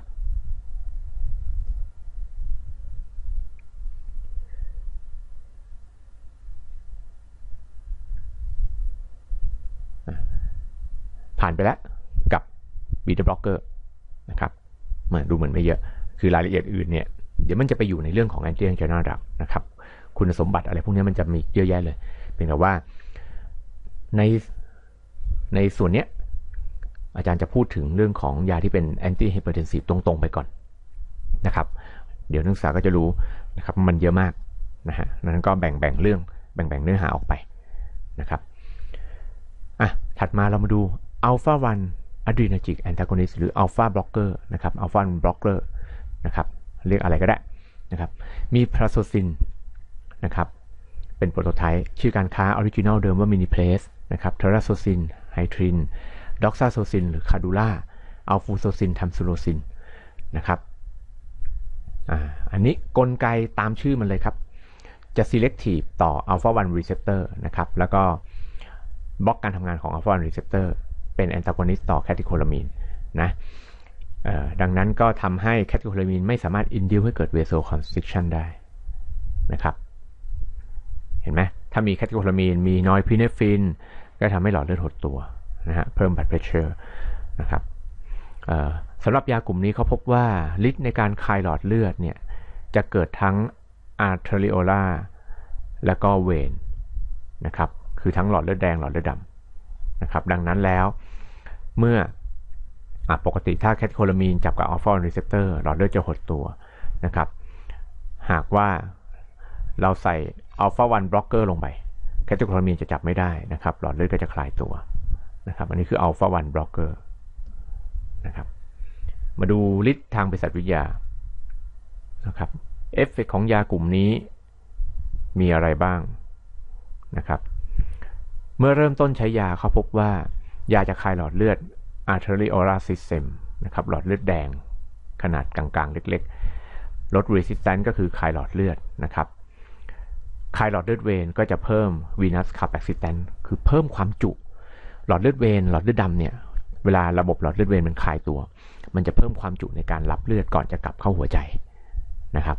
ผ่านไปแล้วกับบีทาบล็อกเกอร์นะครับเหมือนดูเหมือนไม่เยอะคือรายละเอียดอื่นเนี่ยเดี๋ยวมันจะไปอยู่ในเรื่องของแอนตี้แองเจนาดักนะครับคุณสมบัติอะไรพวกนี้มันจะมีเยอะแยะเลยเป็นแต่ว่าในในส่วนเนี้ยอาจารย์จะพูดถึงเรื่องของยาที่เป็นแอนตี้ไฮเปอร์เทนซีฟตรงๆไปก่อนนะครับเดี๋ยวนักศึกษาก็จะรู้นะครับมันเยอะมากนะฮะนั้นก็แบ่งแบ่งเรื่องแบ่งแบ่งเนื้อหาออกไปนะครับอ่ะถัดมาเรามาดูอัลฟาวันอะดรีนาจิกแอนทากอนิสต์หรืออัลฟาบล็อกเกอร์นะครับอัลฟาบล็อกเกอร์นะครับเรียกอะไรก็ได้นะครับมีพลาโซซินนะครับเป็นโปรโตไทป์ชื่อการค้าออริจินัลเดิมว่ามินิเพลสนะครับเทราโซซินไฮทรินด็อกซาโซซินหรือคาดูล่าอัลฟูโซซินทัมซูโรซินนะครับอ่าอันนี้กลไกตามชื่อมันเลยครับจะ selective ต่อ alpha วัน receptor นะครับแล้วก็บล็อกการทำงานของ alpha วัน receptor เป็น antagonist ต่อแคทิโคลามีนนะดังนั้นก็ทำให้แคทิโคลามีนไม่สามารถ induce ให้เกิด vasoconstriction ได้นะครับเห็นไหมถ้ามีแคทิโคลามีนมีนอยพิเนฟินก็ทำให้หลอดเลือดหดตัวนะฮะเพิ่ม blood pressure นะครับสำหรับยากลุ่มนี้เขาพบว่าฤทธิ์ในการคลายหลอดเลือดเนี่ยจะเกิดทั้ง arteriolar และก็เวนนะครับคือทั้งหลอดเลือดแดงหลอดเลือดดำนะครับดังนั้นแล้วเมื่อปกติถ้าแคทิโคลามีนจับกับอัลฟาวันรีเซปเตอร์หลอดเลือดจะหดตัวนะครับหากว่าเราใส่อัลฟาวันบล็อกเกอร์ลงไปแคทิโคลามีนจะจับไม่ได้นะครับหลอดเลือดก็จะคลายตัวนะครับอันนี้คืออัลฟาวันบล็อกเกอร์นะครับมาดูฤทธิ์ทางเภสัชวิทยานะครับเอฟเฟกต์ของยากลุ่มนี้มีอะไรบ้างนะครับเมื่อเริ่มต้นใช้ยาเขาพบว่ายาจะคลายหลอดเลือด arteriolar system นะครับหลอดเลือดแดงขนาดกลางๆเล็กๆลด resistance ก็คือคลายหลอดเลือดนะครับคลายหลอดเลือดเวนก็จะเพิ่ม venous capacitance คือเพิ่มความจุหลอดเลือดเวนหลอดเลือดดำเนี่ยเวลาระบบหลอดเลือดเวนมันคลายตัวมันจะเพิ่มความจุในการรับเลือดก่อนจะกลับเข้าหัวใจนะครับ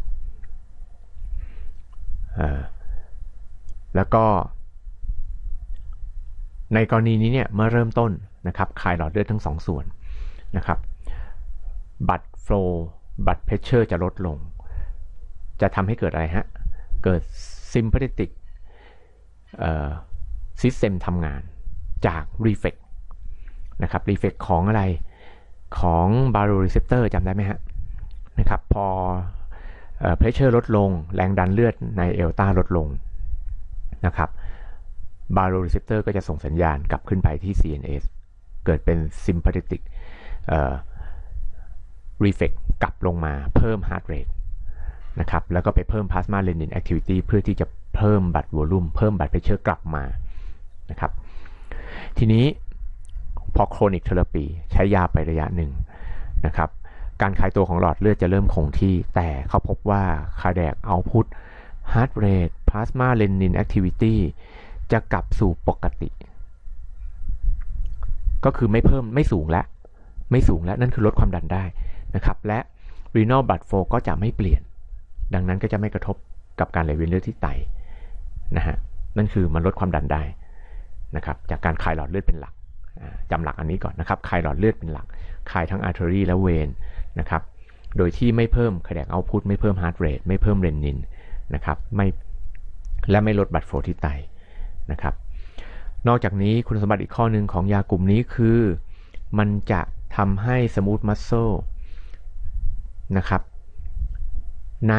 แล้วก็ในกรณีนี้เนี่ยเมื่อเริ่มต้นนะครับคลายหลอดเลือดทั้งสองส่วนนะครับบัตรโฟล์บัตรเพชเชอร์จะลดลงจะทำให้เกิดอะไรฮะเกิด sympathetic system ทำงานจาก reflex นะครับ reflex ของอะไรของ baroreceptor จำได้ไหมฮะนะครับพอเพชเชอร์ลดลงแรงดันเลือดในเอลต้าลดลงนะครับบาโรรีเซปเตอร์ก็จะส่งสัญญาณกลับขึ้นไปที่ ซี เอ็น เอส เกิดเป็น sympathetic reflex กลับลงมาเพิ่ม heart rate นะครับแล้วก็ไปเพิ่ม plasma renin activity เพื่อที่จะเพิ่มบัตรวอลลุ่มเพิ่มบัตรเพชเชอร์กลับมานะครับทีนี้พอ chronic therapy ใช้ยาไประยะหนึ่งนะครับการคลายตัวของหลอดเลือดจะเริ่มคงที่แต่เขาพบว่า cardiac output heart rate plasma renin activity จะกลับสู่ปกติก็คือไม่เพิ่มไม่สูงแล้วไม่สูงแล้วนั่นคือลดความดันได้นะครับและ renal blood flow ก็จะไม่เปลี่ยนดังนั้นก็จะไม่กระทบกับการไหลเวียนเลือดที่ไตนะฮะนั่นคือมันลดความดันได้นะครับจากการคลายหลอดเลือดเป็นหลักจำหลักอันนี้ก่อนนะครับคลายหลอดเลือดเป็นหลักคลายทั้ง artery และเวนนะครับโดยที่ไม่เพิ่มคาร์ดิแอกเอาท์พุตไม่เพิ่มฮาร์ทเรทไม่เพิ่มเรนินนะครับไม่และไม่ลดบัตรโฟที่ไตนะครับนอกจากนี้คุณสมบัติอีกข้อหนึ่งของยากลุ่มนี้คือมันจะทำให้สมูทมัสเซิลนะครับใน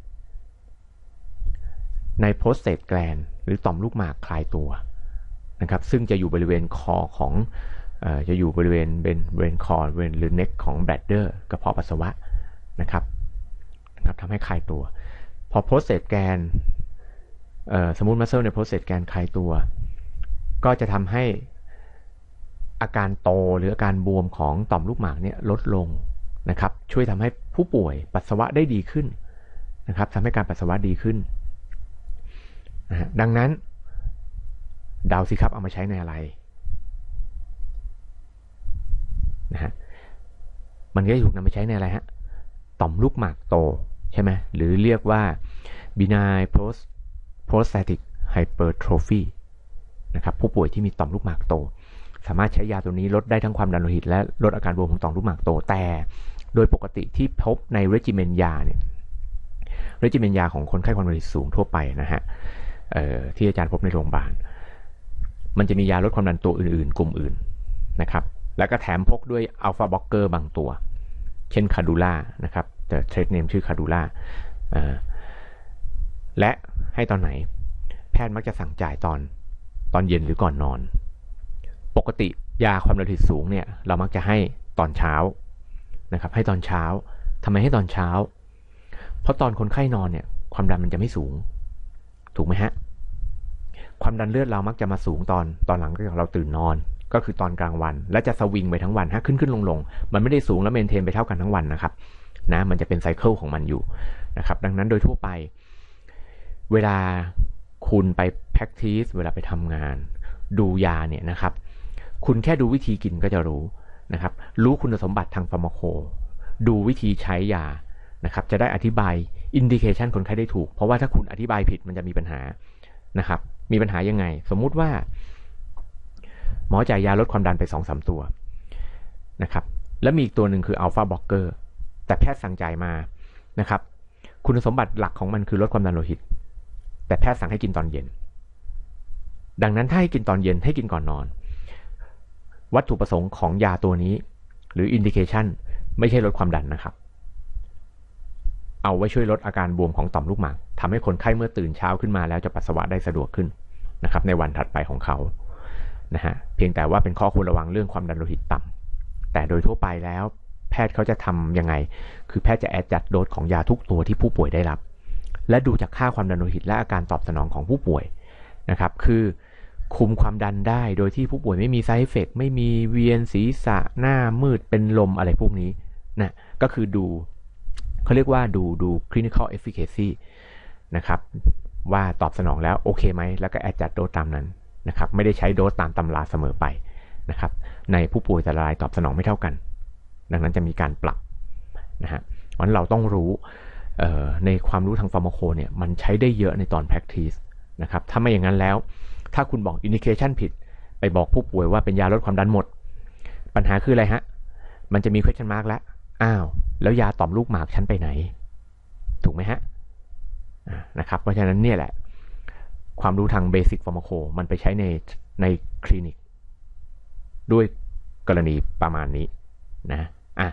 ในโพสเตตแกลนหรือต่อมลูกหมากคลายตัวนะครับซึ่งจะอยู่บริเวณคอของเอ่อจะอยู่บริเวณเป็นบริเวณคอบริเวณหรือเน็กของแบลดเดอร์กระเพาะปัสสาวะนะครับนะครับทำให้คลายตัวพอโพสเตตแกลนเอ่อสมูทมัสเซิลในโพสเตตแกลนคลายตัวก็จะทำให้อาการโตหรืออาการบวมของต่อมลูกหมากเนี่ยลดลงนะครับช่วยทำให้ผู้ป่วยปัสสาวะได้ดีขึ้นนะครับทำให้การปัสสาวะดีขึ้นนะฮะดังนั้นเดาสิครับเอามาใช้ในอะไรนะฮะมันก็จะถูกนำไปใช้ในอะไรฮะต่อมลูกหมากโตใช่ไหมหรือเรียกว่า benign prostatic hypertrophy นะครับผู้ป่วยที่มีต่อมลูกหมากโตสามารถใช้ยาตัวนี้ลดได้ทั้งความดันโลหิตและลดอาการบวมของต่อมลูกหมากโตแต่โดยปกติที่พบในเรจิเมนยาเนี่ยเรจิเมนยาของคนไข้ความดันโลหิตสูงทั่วไปนะฮะที่อาจารย์พบในโรงพยาบาลมันจะมียาลดความดันตัวอื่นๆกลุ่มอื่นนะครับแล้วก็แถมพกด้วยอัลฟาบล็อกเกอร์บางตัวเช่นคาดูล่านะครับแต่เทรดเนมชื่อคาดูล่าและให้ตอนไหนแพทย์มักจะสั่งจ่ายตอนตอนเย็นหรือก่อนนอนปกติยาความดันโลหิตสูงเนี่ยเรามักจะให้ตอนเช้านะครับให้ตอนเช้าทำไมให้ตอนเช้าเพราะตอนคนไข้นอนเนี่ยความดันมันจะไม่สูงถูกไหมฮะความดันเลือดเรามักจะมาสูงตอนตอนหลังจากเราตื่นนอนก็คือตอนกลางวันและจะสวิงไปทั้งวันฮะขึ้นขึ้นลงลงมันไม่ได้สูงแล้วเมนเทนไปเท่ากันทั้งวันนะครับนะมันจะเป็นไซเคิลของมันอยู่นะครับดังนั้นโดยทั่วไปเวลาคุณไป practice เวลาไปทำงานดูยาเนี่ยนะครับคุณแค่ดูวิธีกินก็จะรู้นะครับรู้คุณสมบัติทางฟาร์มาโคดูวิธีใช้ยานะครับจะได้อธิบายอินดิเคชันคนไข้ได้ถูกเพราะว่าถ้าคุณอธิบายผิดมันจะมีปัญหานะครับมีปัญหายังไงสมมุติว่าหมอจ่ายยาลดความดันไป สองถึงสาม ตัวนะครับแล้วมีอีกตัวหนึ่งคืออัลฟาบล็อกเกอร์แต่แพทย์สั่งจ่ายมานะครับคุณสมบัติหลักของมันคือลดความดันโลหิตแต่แพทย์สั่งให้กินตอนเย็นดังนั้นถ้าให้กินตอนเย็นให้กินก่อนนอนวัตถุประสงค์ของยาตัวนี้หรืออินดิเคชันไม่ใช่ลดความดันนะครับเอาไว้ช่วยลดอาการบวมของต่อมลูกหมากทำให้คนไข้เมื่อตื่นเช้าขึ้นมาแล้วจะปัสสาวะได้สะดวกขึ้นนะครับในวันถัดไปของเขานะฮะเพียงแต่ว่าเป็นข้อควรระวังเรื่องความดันโลหิตต่ำแต่โดยทั่วไปแล้วแพทย์เขาจะทำยังไงคือแพทย์จะแอดจัดโดสของยาทุกตัวที่ผู้ป่วยได้รับและดูจากค่าความดันโลหิตและอาการตอบสนองของผู้ป่วยนะครับคือคุมความดันได้โดยที่ผู้ป่วยไม่มีไซด์เอฟเฟกต์ไม่มีเวียนศีรษะหน้ามืดเป็นลมอะไรพวกนี้นะก็คือดูเขาเรียกว่าดูดู clinical efficacy นะครับว่าตอบสนองแล้วโอเคไหมแล้วก็แอดจัดโดสตามนั้นนะครับไม่ได้ใช้โดสตามตำราเสมอไปนะครับในผู้ป่วยแต่ละรายตอบสนองไม่เท่ากันดังนั้นจะมีการปรับนะฮะเพราะฉะนั้นเราต้องรู้ในความรู้ทางฟาร์มาโคเนี่ยมันใช้ได้เยอะในตอน practice นะครับถ้าไม่อย่างนั้นแล้วถ้าคุณบอก indication ผิดไปบอกผู้ป่วยว่าเป็นยาลดความดันหมดปัญหาคืออะไรฮะมันจะมี question mark แล้วอ้าวแล้วยาต่อมลูกหมากฉันไปไหนถูกไหมฮะนะครับเพราะฉะนั้นเนี่ยแหละความรู้ทางเบสิกฟาร์มาโคมันไปใช้ในในคลินิกด้วยกรณีประมาณนี้นะอ่ะ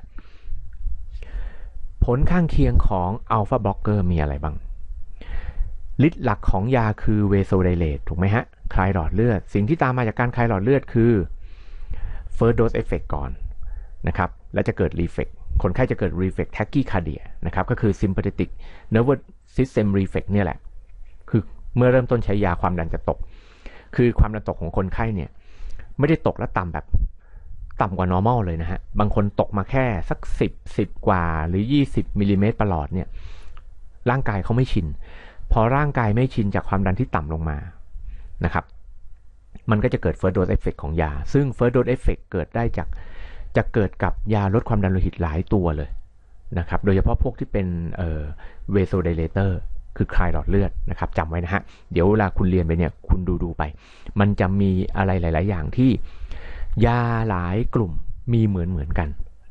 ผลข้างเคียงของอัลฟาบล็อกเกอร์มีอะไรบ้างฤทธิ์หลักของยาคือเวโซไดเลตถูกไหมฮะคลายหลอดเลือดสิ่งที่ตามมาจากการคลายหลอดเลือดคือ first dose effect ก่อนนะครับและจะเกิด reflex คนไข้จะเกิด reflex tachycardia นะครับก็คือ sympathetic nervous system reflex เนี่ยแหละคือเมื่อเริ่มต้นใช้ยาความดันจะตกคือความดันตกของคนไข้เนี่ยไม่ได้ตกและต่ำแบบต่ำกว่า normal เลยนะฮะบางคนตกมาแค่สักสิบ สิบกว่าหรือยี่สิบมิลลิเมตรประหลอดเนี่ยร่างกายเขาไม่ชินพอร่างกายไม่ชินจากความดันที่ต่ำลงมานะครับมันก็จะเกิด first dose effect ของยาซึ่ง first dose effect เกิดได้จากจะเกิดกับยาลดความดันโลหิตหลายตัวเลยนะครับโดยเฉพาะพวกที่เป็นเอ่อ vasodilator คือคลายหลอดเลือดนะครับจำไว้นะฮะเดี๋ยวเวลาคุณเรียนไปเนี่ยคุณดูดูไปมันจะมีอะไรหลายๆอย่างที่ยาหลายกลุ่มมีเหมือนเหมือนกัน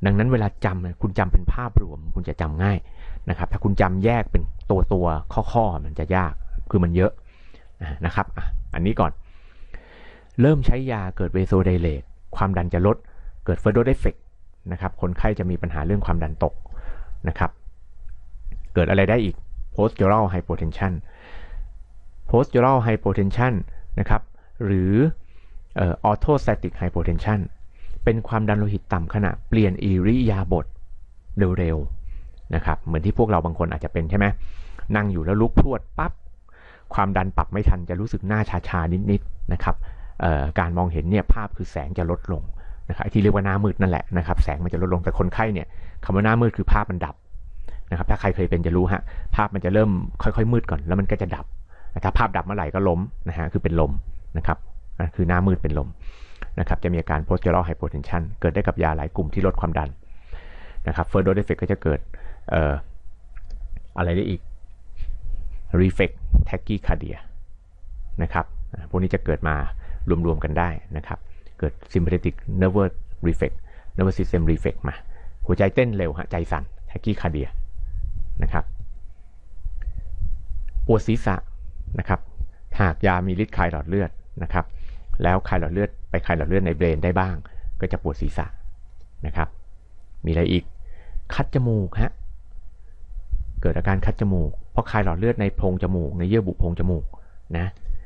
ดังนั้นเวลาจำคุณจำเป็นภาพรวมคุณจะจำง่ายนะครับถ้าคุณจำแยกเป็นตัวตัวข้อข้อมันจะยากคือมันเยอะนะครับอ่ะอันนี้ก่อนเริ่มใช้ยาเกิดเวโซไดเลตความดันจะลดเกิดเฟอร์โดเอฟเฟกต์นะครับคนไข้จะมีปัญหาเรื่องความดันตกนะครับเกิดอะไรได้อีก postural hypotension postural hypotension นะครับหรือเอ่อ orthostatic hypotension เป็นความดันโลหิตต่ำขณะเปลี่ยนอิริยาบถเร็วๆนะครับเหมือนที่พวกเราบางคนอาจจะเป็นใช่ไหมนั่งอยู่แล้วลุกพรวดปั๊บความดันปรับไม่ทันจะรู้สึกหน้าชาๆนิดๆนะครับการมองเห็นเนี่ยภาพคือแสงจะลดลงนะครับที่เรียกว่าหน้ามืดนั่นแหละนะครับแสงมันจะลดลงแต่คนไข้เนี่ยคำว่าหน้ามืดคือภาพมันดับนะครับถ้าใครเคยเป็นจะรู้ฮะภาพมันจะเริ่มค่อยๆมืดก่อนแล้วมันก็จะดับถ้าภาพดับเมื่อไหร่ก็ล้มนะฮะคือเป็นลมนะครับคือหน้ามืดเป็นลมนะครับจะมีอาการ postural hypotension เกิดได้กับยาหลายกลุ่มที่ลดความดันนะครับ further effect ก็จะเกิดเอ่ออะไรได้อีก reflex tachycardia นะครับพวกนี้จะเกิดมารวมๆกันได้นะครับเกิด sympathetic nervous reflex nervous system reflex มาหัวใจเต้นเร็วฮะใจสั่น tachycardia นะครับปวดศีรษะนะครับหากยามีฤทธิ์คลายหลอดเลือดนะครับแล้วคลายหลอดเลือดไปคลายหลอดเลือดในเบรนได้บ้างก็จะปวดศีรษะนะครับมีอะไรอีกคัดจมูกฮะเกิดอาการคัดจมูกเพราะคลายหลอดเลือดในโพรงจมูกในเยื่อบุโพรงจมูกนะ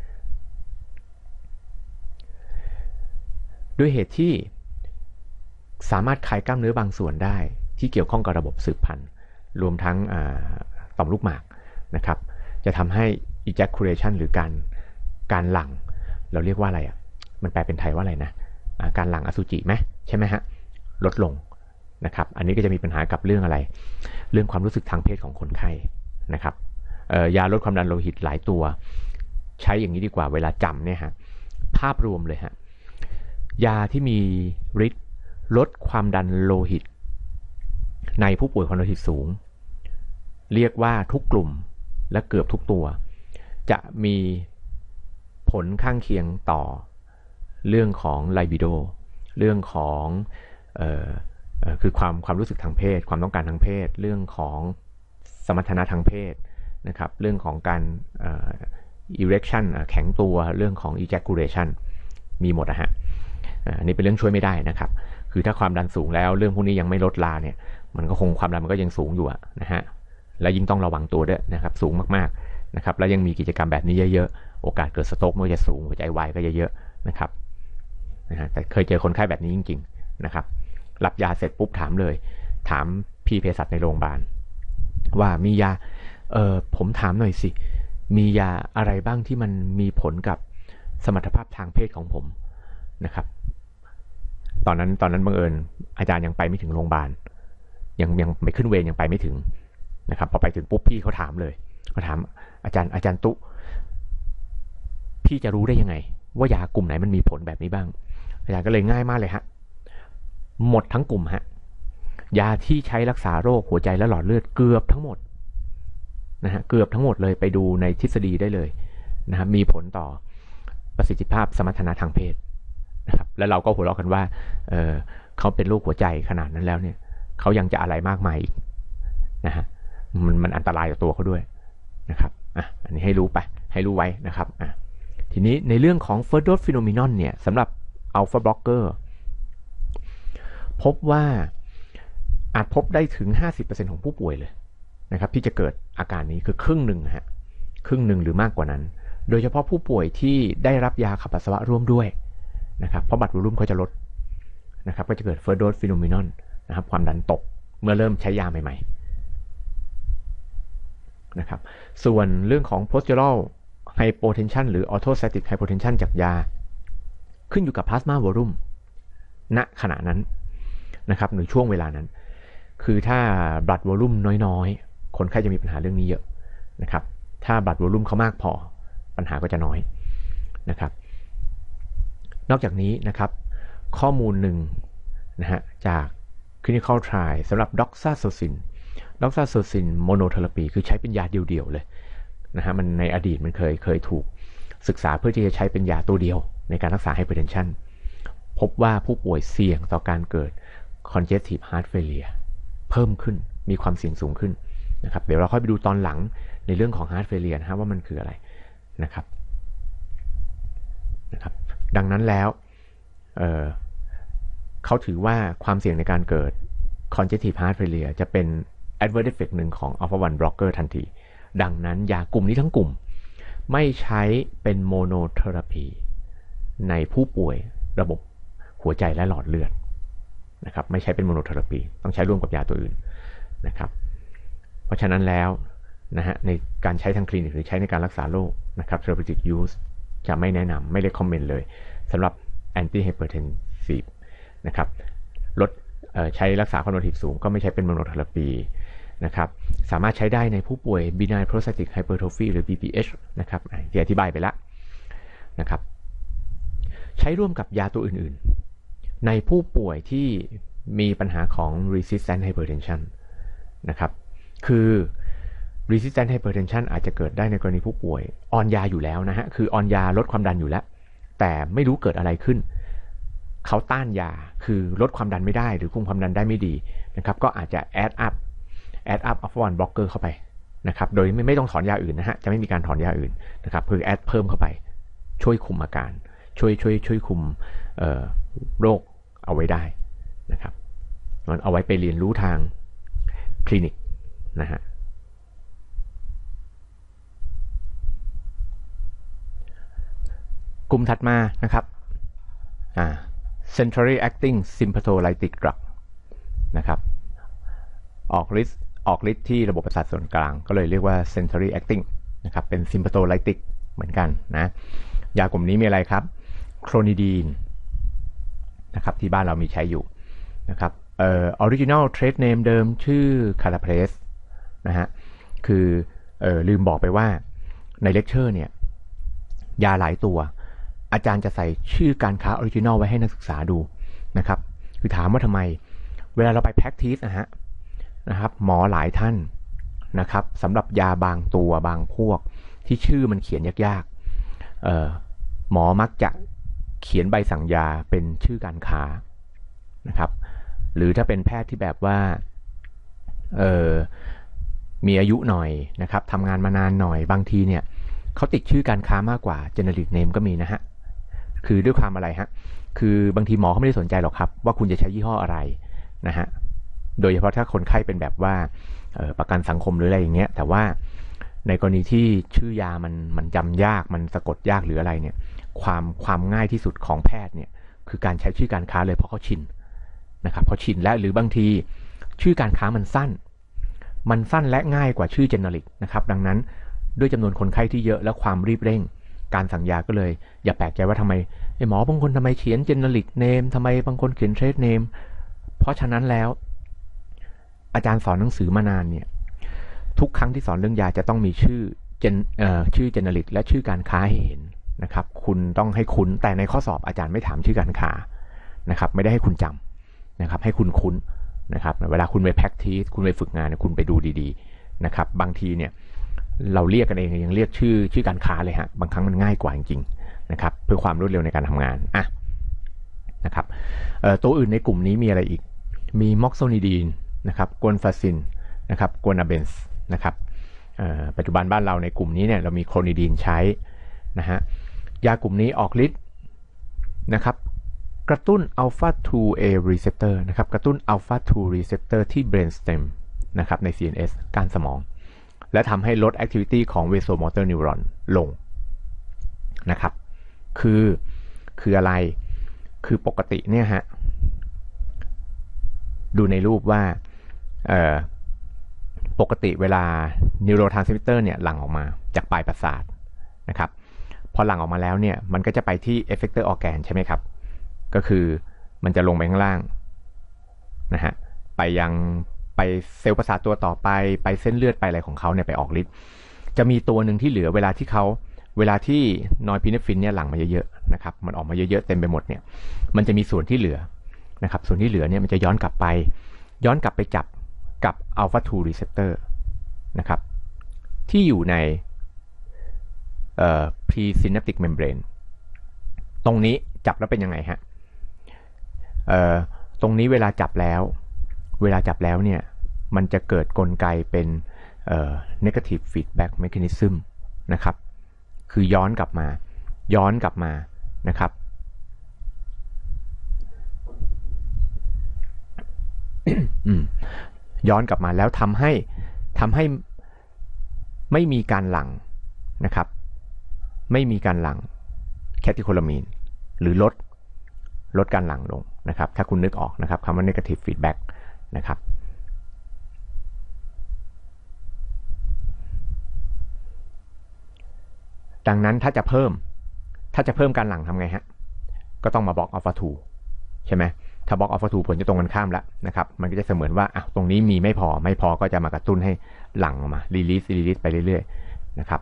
ด้วยเหตุที่สามารถคลายกล้ามเนื้อบางส่วนได้ที่เกี่ยวข้องกับระบบสืบพันธุ์รวมทั้งต่อมลูกหมากนะครับจะทำให้ ejaculation หรือการการหลั่งเราเรียกว่าอะไรอ่ะมันแปลเป็นไทยว่าอะไรนะการหลั่งอสุจิไหมใช่ไหมฮะลดลงนะครับอันนี้ก็จะมีปัญหากับเรื่องอะไรเรื่องความรู้สึกทางเพศของคนไข้นะครับยาลดความดันโลหิตหลายตัวใช้อย่างนี้ดีกว่าเวลาจำเนี่ยฮะภาพรวมเลยฮะยาที่มีฤทธิ์ลดความดันโลหิตในผู้ป่วยความดันโลหิตสูงเรียกว่าทุกกลุ่มและเกือบทุกตัวจะมีผลข้างเคียงต่อเรื่องของไลบิโดเรื่องของเอ่อเอ่อคือความความรู้สึกทางเพศความต้องการทางเพศเรื่องของสมรรถนะทางเพศนะครับเรื่องของการเอ่อ erection แข็งตัวเรื่องของ ejaculation มีหมดนะฮะอันนี้เป็นเรื่องช่วยไม่ได้นะครับคือถ้าความดันสูงแล้วเรื่องพวกนี้ยังไม่ลดลาเนี่ยมันก็คงความดันมันก็ยังสูงอยู่อะนะฮะและยิ่งต้องระวังตัวด้วยนะครับสูงมากๆนะครับแล้วยังมีกิจกรรมแบบนี้เยอะๆโอกาสเกิดสโตรกมันจะสูงหัวใจวายก็เยอะๆนะครับนะฮะแต่เคยเจอคนไข้แบบนี้จริงๆนะครับรับยาเสร็จปุ๊บถามเลยถามพี่เภสัชในโรงพยาบาลว่ามียาเออผมถามหน่อยสิมียาอะไรบ้างที่มันมีผลกับสมรรถภาพทางเพศของผมนะครับตอนนั้นตอนนั้นบังเอิญอาจารย์ยังไปไม่ถึงโรงพยาบาลยังยังไม่ขึ้นเวรยังไปไม่ถึงนะครับพอไปถึงปุ๊บพี่เขาถามเลยเขาถามอาจารย์อาจารย์ตุพี่จะรู้ได้ยังไงว่ายากลุ่มไหนมันมีผลแบบนี้บ้างอาจารย์ก็เลยง่ายมากเลยฮะหมดทั้งกลุ่มฮะยาที่ใช้รักษาโรคหัวใจและหลอดเลือดเกือบทั้งหมดนะฮะเกือบทั้งหมดเลยไปดูในทฤษฎีได้เลยนะฮะมีผลต่อประสิทธิภาพสมรรถนะทางเพศนะครับแล้วเราก็หัวเราะกันว่า เอ่อ เขาเป็นโรคหัวใจขนาดนั้นแล้วเนี่ยเขายังจะอะไรมากมายอีกนะฮะมันมันอันตรายต่อตัวเขาด้วยนะครับอ่ะอันนี้ให้รู้ไปให้รู้ไว้นะครับอ่ะทีนี้ในเรื่องของ Ferdinand phenomenon เนี่ยสำหรับ alpha blocker พบว่าอาจพบได้ถึง ห้าสิบเปอร์เซ็นต์ ของผู้ป่วยเลยนะครับที่จะเกิดอาการนี้คือครึ่งหนึ่งฮะครึ่งหนึ่งหรือมากกว่านั้นโดยเฉพาะผู้ป่วยที่ได้รับยาขับปัสสาวะร่วมด้วยนะครับเพราะบัตรวอลลุ่มเขาจะลดนะครับก็จะเกิด Ferdinand phenomenon นะครับความดันตกเมื่อเริ่มใช้ยาใหม่ๆนะครับส่วนเรื่องของ postural hypotension หรือ orthostatic hypotension จากยาขึ้นอยู่กับ plasma volume ณขณะนั้นนะครับหรือช่วงเวลานั้นคือถ้า blood volume น้อยๆคนไข้จะมีปัญหาเรื่องนี้เยอะนะครับถ้า blood volume เขามากพอปัญหาก็จะน้อยนะครับนอกจากนี้นะครับข้อมูลหนึ่งนะฮะจาก clinical trial สำหรับ doxazosin doxazosin monotherapy คือใช้เป็นยาเดียวๆเลยนะฮะมันในอดีตมันเคยเคยถูกศึกษาเพื่อที่จะใช้เป็นยาตัวเดียวในการรักษา hypertension พบว่าผู้ป่วยเสี่ยงต่อการเกิด congestive heart failure เพิ่มขึ้นมีความเสี่ยงสูงขึ้นนะครับเดี๋ยวเราค่อยไปดูตอนหลังในเรื่องของ heart failure นะฮะว่ามันคืออะไรนะครับนะครับดังนั้นแล้วเอ่อเขาถือว่าความเสี่ยงในการเกิด congestive heart failure จะเป็น adverse effect หนึ่งของ alpha วัน blocker ทันทีดังนั้นยากลุ่มนี้ทั้งกลุ่มไม่ใช้เป็นโมโนเทอราพีในผู้ป่วยระบบหัวใจและหลอดเลือดนะครับไม่ใช้เป็นโมโนเทอราพีต้องใช้ร่วมกับยาตัวอื่นนะครับเพราะฉะนั้นแล้วนะฮะในการใช้ทางคลินิกหรือใช้ในการรักษาโรคนะครับ therapeutic use จะไม่แนะนำไม่ recommend เลยสำหรับ antihypertensive นะครับลดใช้รักษาความดันโลหิตสูงก็ไม่ใช้เป็นโมโนเทอราพีนะครับสามารถใช้ได้ในผู้ป่วย benign prostatic hypertrophy หรือ บี พี เอช นะครับที่อธิบายไปแล้วนะครับใช้ร่วมกับยาตัวอื่นๆในผู้ป่วยที่มีปัญหาของ resistant hypertension นะครับคือ resistant hypertension อาจจะเกิดได้ในกรณีผู้ป่วยออนยาอยู่แล้วนะฮะคือออนยาลดความดันอยู่แล้วแต่ไม่รู้เกิดอะไรขึ้นเขาต้านยาคือลดความดันไม่ได้หรือคุมความดันได้ไม่ดีนะครับก็อาจจะ add up add up alpha วัน blocker เข้าไปนะครับโดยไม่ไม่ต้องถอนยาอื่นนะฮะจะไม่มีการถอนยาอื่นนะครับคือ add เพิ่มเข้าไปช่วยคุมอาการช่วยช่วยช่วยคุมโรคเอาไว้ได้นะครับมันเอาไว้ไปเรียนรู้ทางคลินิกนะฮะกลุ่มถัดมานะครับอ่า centrally acting sympatholytic drug นะครับออกฤทธิ์ออกฤทธิ์ที่ระบบประสาทส่วนกลางก็เลยเรียกว่า centrally acting นะครับเป็น sympatholytic เหมือนกันนะยากลุ่มนี้มีอะไรครับโครนิดีนนะครับที่บ้านเรามีใช้อยู่นะครับเอ่อ original trade name เดิมชื่อ Carapres นะฮะคือเอ่อลืมบอกไปว่าในเลคเชอร์เนี่ยยาหลายตัวอาจารย์จะใส่ชื่อการค้า original ไว้ให้นักศึกษาดูนะครับคือถามว่าทำไมเวลาเราไป practice นะฮะนะครับหมอหลายท่านนะครับสำหรับยาบางตัวบางพวกที่ชื่อมันเขียนยากๆเอ่อหมอมักจะเขียนใบสั่งยาเป็นชื่อการค้านะครับหรือถ้าเป็นแพทย์ที่แบบว่าเอ่อมีอายุหน่อยนะครับทำงานมานานหน่อยบางทีเนี่ยเขาติดชื่อการค้ามากกว่า generic name ก็มีนะฮะคือด้วยความอะไรฮะคือบางทีหมอเขาไม่ได้สนใจหรอกครับว่าคุณจะใช้ยี่ห้ออะไรนะฮะโดยเฉพาะถ้าคนไข้เป็นแบบว่าประกันสังคมหรืออะไรอย่างเงี้ยแต่ว่าในกรณีที่ชื่อยามันมันจำยากมันสะกดยากหรืออะไรเนี่ยความความง่ายที่สุดของแพทย์เนี่ยคือการใช้ชื่อการค้าเลยเพราะเขาชินนะครับเพราะชินและหรือบางทีชื่อการค้ามันสั้นมันสั้นและง่ายกว่าชื่อ generic นะครับดังนั้นด้วยจำนวนคนไข้ที่เยอะและความรีบเร่งการสั่งยาก็เลยอย่าแปลกใจว่าทำไมไอ้หมอบางคนทำไมเขียน generic name ทำไมบางคนเขียน trade name เพราะฉะนั้นแล้วอาจารย์สอนหนังสือมานานเนี่ยทุกครั้งที่สอนเรื่องยาจะต้องมีชื่อ gen เอ่อชื่อ generic และชื่อการค้าให้เห็นนะครับคุณต้องให้คุ้นแต่ในข้อสอบอาจารย์ไม่ถามชื่อการค้านะครับไม่ได้ให้คุณจำนะครับให้คุณคุ้นนะครับเวลาคุณไป practice คุณไปฝึกงานคุณไปดูดีๆนะครับบางทีเนี่ยเราเรียกกันเองยังเรียกชื่อชื่อการค้าเลยฮะบางครั้งมันง่ายกว่าจริงๆนะครับเพื่อความรวดเร็วในการทำงานอ่ะนะครับตัวอื่นในกลุ่มนี้มีอะไรอีกมีม็อกโซนิดีนนะครับกวนฟาซินนะครับกวนอาเบนส์นะครับปัจจุบันบ้านเราในกลุ่มนี้เนี่ยเรามีโครนิดีนใช้นะฮะยากลุ่มนี้ออกฤทธิ์นะครับกระตุ้นอัลฟา ทู เอ receptor นะครับกระตุ้นอัลฟา ทู receptor ที่ brainstem นะครับใน ซี เอ็น เอส ก้านสมองและทำให้ลด activity ของ vasomotor neuron ลงนะครับคือคืออะไรคือปกติเนี่ยฮะดูในรูปว่าปกติเวลา neurotransmitter เนี่ยหลั่งออกมาจากปลายประสาทนะครับพอหลั่งออกมาแล้วเนี่ยมันก็จะไปที่ effector organ ใช่ไหมครับก็คือมันจะลงไปข้างล่างนะฮะไปยังไปเซลล์ประสาทตัวต่อไปไปเส้นเลือดไปอะไรของเขาเนี่ยไปออกฤทธิ์จะมีตัวหนึ่งที่เหลือเวลาที่เขาเวลาที่นอร์พิเนฟรินเนี่ยหลั่งมาเยอะๆนะครับมันออกมาเยอะๆเต็มไปหมดเนี่ยมันจะมีส่วนที่เหลือนะครับส่วนที่เหลือเนี่ยมันจะย้อนกลับไปย้อนกลับไปจับกับอัลฟา ทู receptor นะครับที่อยู่ในเอ่อ presynaptic membrane ตรงนี้จับแล้วเป็นยังไงฮะเอ่อตรงนี้เวลาจับแล้วเวลาจับแล้วเนี่ยมันจะเกิดกลไกเป็นเอ่อ negative feedback mechanism นะครับคือย้อนกลับมาย้อนกลับมานะครับ ย้อนกลับมาแล้วทำให้ทำให้ไม่มีการหลั่งนะครับไม่มีการหลั่งแคทิโคลามีนหรือลดลดการหลั่งลงนะครับถ้าคุณนึกออกนะครับคำว่า negative feedback นะครับดังนั้นถ้าจะเพิ่มถ้าจะเพิ่มการหลั่งทำไงฮะก็ต้องมาบล็อกอัลฟาทูใช่ไหมถ้าบล็อกอัลฟาทูผลจะตรงกันข้ามแล้วนะครับมันก็จะเสมือนว่าอ่ะตรงนี้มีไม่พอไม่พอก็จะมากระตุ้นให้หลั่งออกมารีลีสรีลีสไปเรื่อยๆนะครับ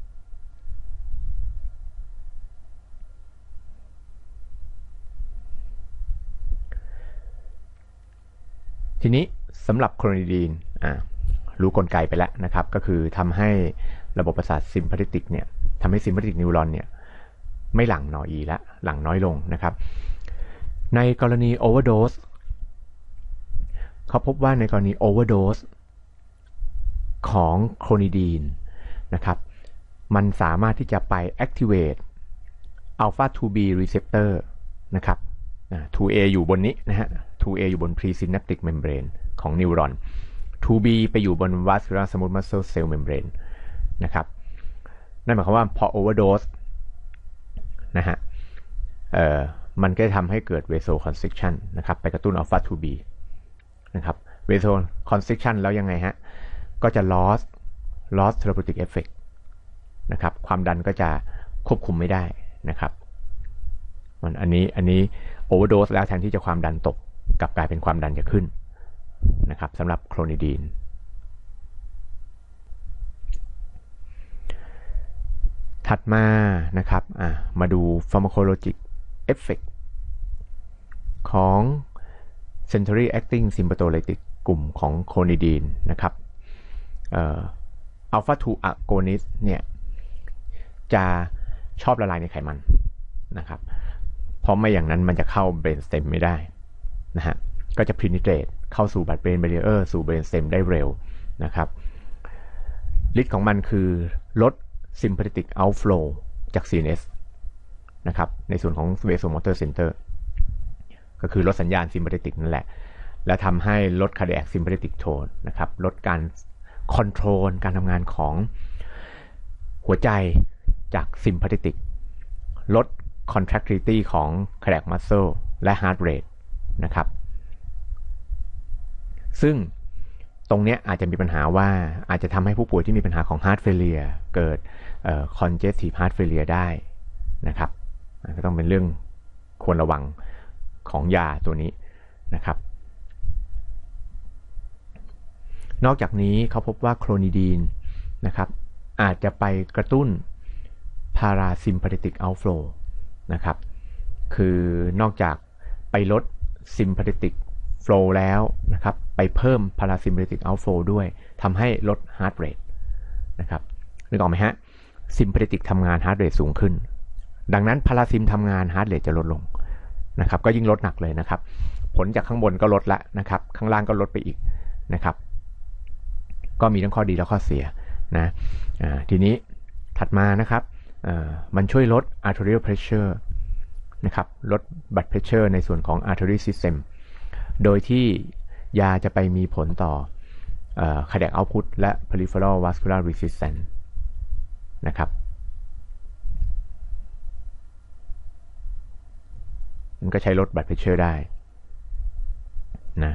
ทีนี้สำหรับโคลนิดีนอ่ารู้กลไกไปแล้วนะครับก็คือทำให้ระบบประสาทซิมพาธิติกเนี่ยทำให้ซิมพาธิติกนิวรอนเนี่ยไม่หลั่งนออีละหลั่งน้อยลงนะครับในกรณีโอเวอร์โดสเขาพบว่าในกรณีโอเวอร์โดสของโคลนิดีนนะครับมันสามารถที่จะไป activate alpha ทู บี receptor นะครับ ทู เอ อยู่บนนี้นะฮะ ทู เอ อยู่บน presynaptic membrane ของนิวรอน ทู บี ไปอยู่บน vascular smooth muscle cell membrane นะครับนั่นหมายความว่าพอ overdose นะฮะเอ่อมันก็จะทำให้เกิด vasoconstriction นะครับไปกระตุ้น alpha ทู บี นะครับ vasoconstriction แล้วยังไงฮะก็จะ loss loss therapeutic effect นะครับความดันก็จะควบคุมไม่ได้นะครับมันอันนี้อันนี้ overdose แล้วแทนที่จะความดันตกกลับกลายเป็นความดันจะขึ้นนะครับสำหรับโคลนิดีนถัดมานะครับอ่ะมาดู pharmacologic effect ของ centrally acting sympatholytic กลุ่มของโคลนิดีนนะครับเอ่อ alpha ทู agonist เนี่ยจะชอบละลายในไขมันนะครับเพราะไม่อย่างนั้นมันจะเข้า brain stem ไม่ได้นะฮะก็จะ penetrate เข้าสู่ blood brain barrier สู่ brain stem ได้เร็วนะครับฤทธิ์ของมันคือลด sympathetic outflow จาก ซี เอ็น เอส นะครับในส่วนของ vasomotor center ก็คือลดสัญญาณ sympathetic นั่นแหละและทำให้ลด cardiac sympathetic tone นะครับลดการ control การทำงานของหัวใจจาก sympathetic ลด contractility ของ cardiac muscle และ heart rate นะครับซึ่งตรงนี้อาจจะมีปัญหาว่าอาจจะทำให้ผู้ป่วยที่มีปัญหาของ heart failure เกิด congestive heart failure ได้นะครับก็ต้องเป็นเรื่องควรระวังของยาตัวนี้นะครับนอกจากนี้เขาพบว่าโคลนิดีนนะครับอาจจะไปกระตุ้น parasympathetic outflow นะครับคือนอกจากไปลด sympathetic flow แล้วนะครับไปเพิ่ม parasympathetic outflow ด้วยทำให้ลด heart rate นะครับนึกออกไหมฮะ sympathetic ทำงาน heart rate สูงขึ้นดังนั้น parasym ทำงาน heart rate จะลดลงนะครับก็ยิ่งลดหนักเลยนะครับผลจากข้างบนก็ลดละนะครับข้างล่างก็ลดไปอีกนะครับก็มีทั้งข้อดีและข้อเสียนะทีนี้ถัดมานะครับมันช่วยลด arterial pressure นะครับลด blood pressure ในส่วนของ artery system โดยที่ยาจะไปมีผลต่อ cardiac output และ peripheral vascular resistance นะครับมันก็ใช้ลด blood pressure ได้นะ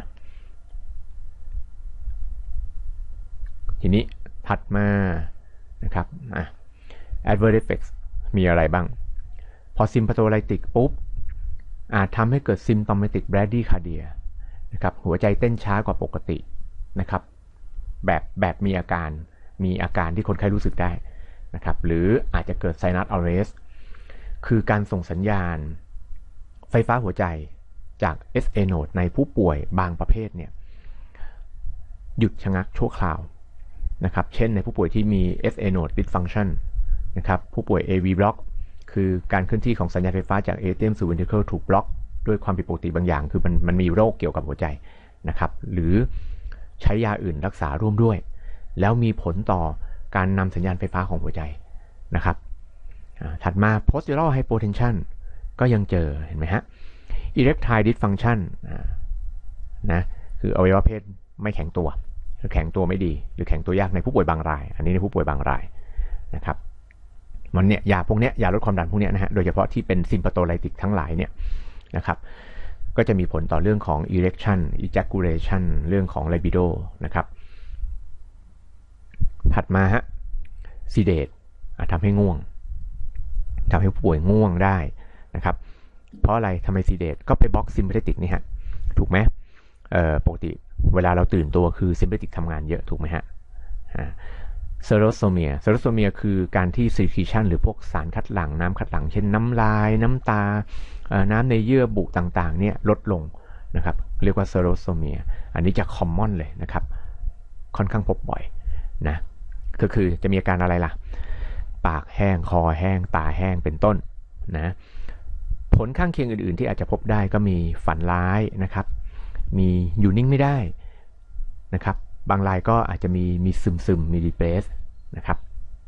ทีนี้ถัดมานะครับอ่ะ adverse effects มีอะไรบ้างพอ sympatholytic ปุ๊บอาจทำให้เกิด symptomatic bradycardia นะครับหัวใจเต้นช้ากว่าปกตินะครับแบบแบบมีอาการมีอาการที่คนไข้รู้สึกได้นะครับหรืออาจจะเกิด sinus arrest คือการส่งสัญญาณไฟฟ้าหัวใจจาก เอส เอ node ในผู้ป่วยบางประเภทเนี่ยหยุดชะงักชั่วคราวนะครับเช่นในผู้ป่วยที่มี เอส เอ node dysfunction นะครับผู้ป่วย เอ วี block คือการเคลื่อนที่ของสัญญาณไฟฟ้าจาก atrium สู่ ventricle ถูกบล็อกด้วยความผิดปกติบางอย่างคือมันมันมีโรคเกี่ยวกับหัวใจนะครับหรือใช้ยาอื่นรักษาร่วมด้วยแล้วมีผลต่อการนำสัญญาณไฟฟ้าของหัวใจนะครับถัดมา postural hypotension ก็ยังเจอเห็นไหมฮะ erectile dysfunction นะคืออวัยวะเพศไม่แข็งตัวหรือแข็งตัวไม่ดีหรือแข็งตัวยากในผู้ป่วยบางรายอันนี้ในผู้ป่วยบางรายนะครับมันเนี่ยยาพวกนี้ยาลดความดันพวกนี้นะฮะโดยเฉพาะที่เป็นซิมปาโตไลติกทั้งหลายเนี่ยนะครับก็จะมีผลต่อเรื่องของ erection ejaculation เรื่องของ libido นะครับถัดมาฮะ sedate ทำให้ง่วงทำให้ผู้ป่วยง่วงได้นะครับเพราะอะไรทำไม sedate ก็ไปบล็อก sympathetic นี่ฮะถูกไหมเอ่อปกติเวลาเราตื่นตัวคือ sympathetic ทำงานเยอะถูกไหมฮะเซโรโซเมียเซโรโซเมียคือการที่ secretion หรือพวกสารคัดหลั่งน้ำคัดหลั่งเช่นน้ำลายน้ำตาน้ำในเยื่อบุต่างๆเนี่ยลดลงนะครับเรียกว่าเซโรโซเมียอันนี้จะ common เลยนะครับค่อนข้างพบบ่อยนะก็คือจะมีอาการอะไรล่ะปากแห้งคอแห้งตาแห้งเป็นต้นนะผลข้างเคียงอื่นๆที่อาจจะพบได้ก็มีฝันร้ายนะครับมีอยู่นิ่งไม่ได้นะครับบางรายก็อาจจะมีมีซึมซึมมีดีเพรสนะครับ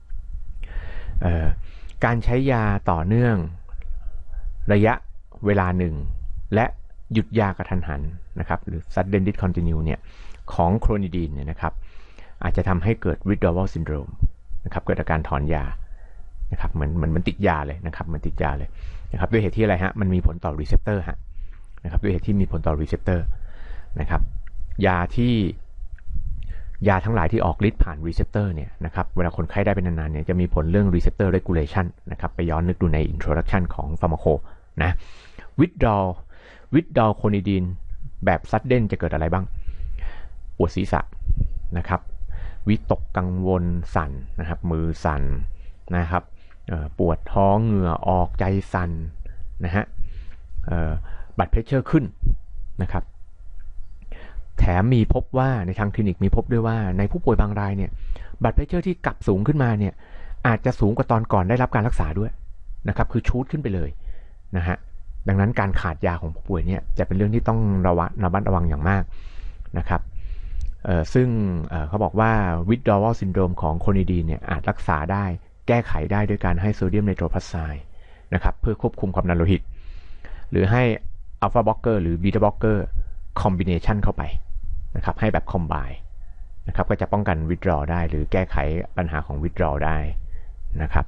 การใช้ยาต่อเนื่องระยะเวลาหนึ่งและหยุดยากระทันหันนะครับหรือ sudden discontinue เนี่ยของโคลนิดีนเนี่ยนะครับอาจจะทำให้เกิด withdrawal syndrome นะครับเกิดอาการถอนยานะครับเหมือนเหมือนมันติดยาเลยนะครับมันติดยาเลยนะครับด้วยเหตุที่อะไรฮะมันมีผลต่อ receptor ฮะนะครับด้วยเหตุที่มีผลต่อ receptor นะครับยาที่ยาทั้งหลายที่ออกฤทธิ์ผ่าน receptor เนี่ยนะครับเวลาคนไข้ได้เป็นนานๆเนี่ยจะมีผลเรื่อง receptor regulation นะครับไปย้อนนึกดูใน introduction ของ pharmaco นะ withdrawal withdrawal โคนิดีนแบบ sudden จะเกิดอะไรบ้างปวดศีรษะนะครับวิตกกังวลสั่นนะครับมือสั่นนะครับปวดท้องเหงื่อออกใจสั่นนะฮะบัตรเพรสเชอร์ขึ้นนะครับแถมมีพบว่าในทางคลินิกมีพบด้วยว่าในผู้ป่วยบางรายเนี่ยบัตรเพรสเชอร์ที่กลับสูงขึ้นมาเนี่ยอาจจะสูงกว่าตอนก่อนได้รับการรักษาด้วยนะครับคือชูดขึ้นไปเลยนะฮะดังนั้นการขาดยาของผู้ป่วยเนี่ยจะเป็นเรื่องที่ต้องระวังระมัดระวังอย่างมากนะครับซึ่งเขาบอกว่า withdrawal syndrome ของโคนิดีนเนี่ยอาจรักษาได้แก้ไขได้ด้วยการให้โซเดียมไนโตรพลัสไซด์นะครับเพื่อควบคุมความดันโลหิตหรือให้อัลฟาบล็อกเกอร์หรือบีตาบล็อกเกอร์คอมบิเนชันเข้าไปนะครับให้แบบคอมไบน์นะครับก็จะป้องกัน withdraw ได้หรือแก้ไขปัญหาของ withdraw ได้นะครับ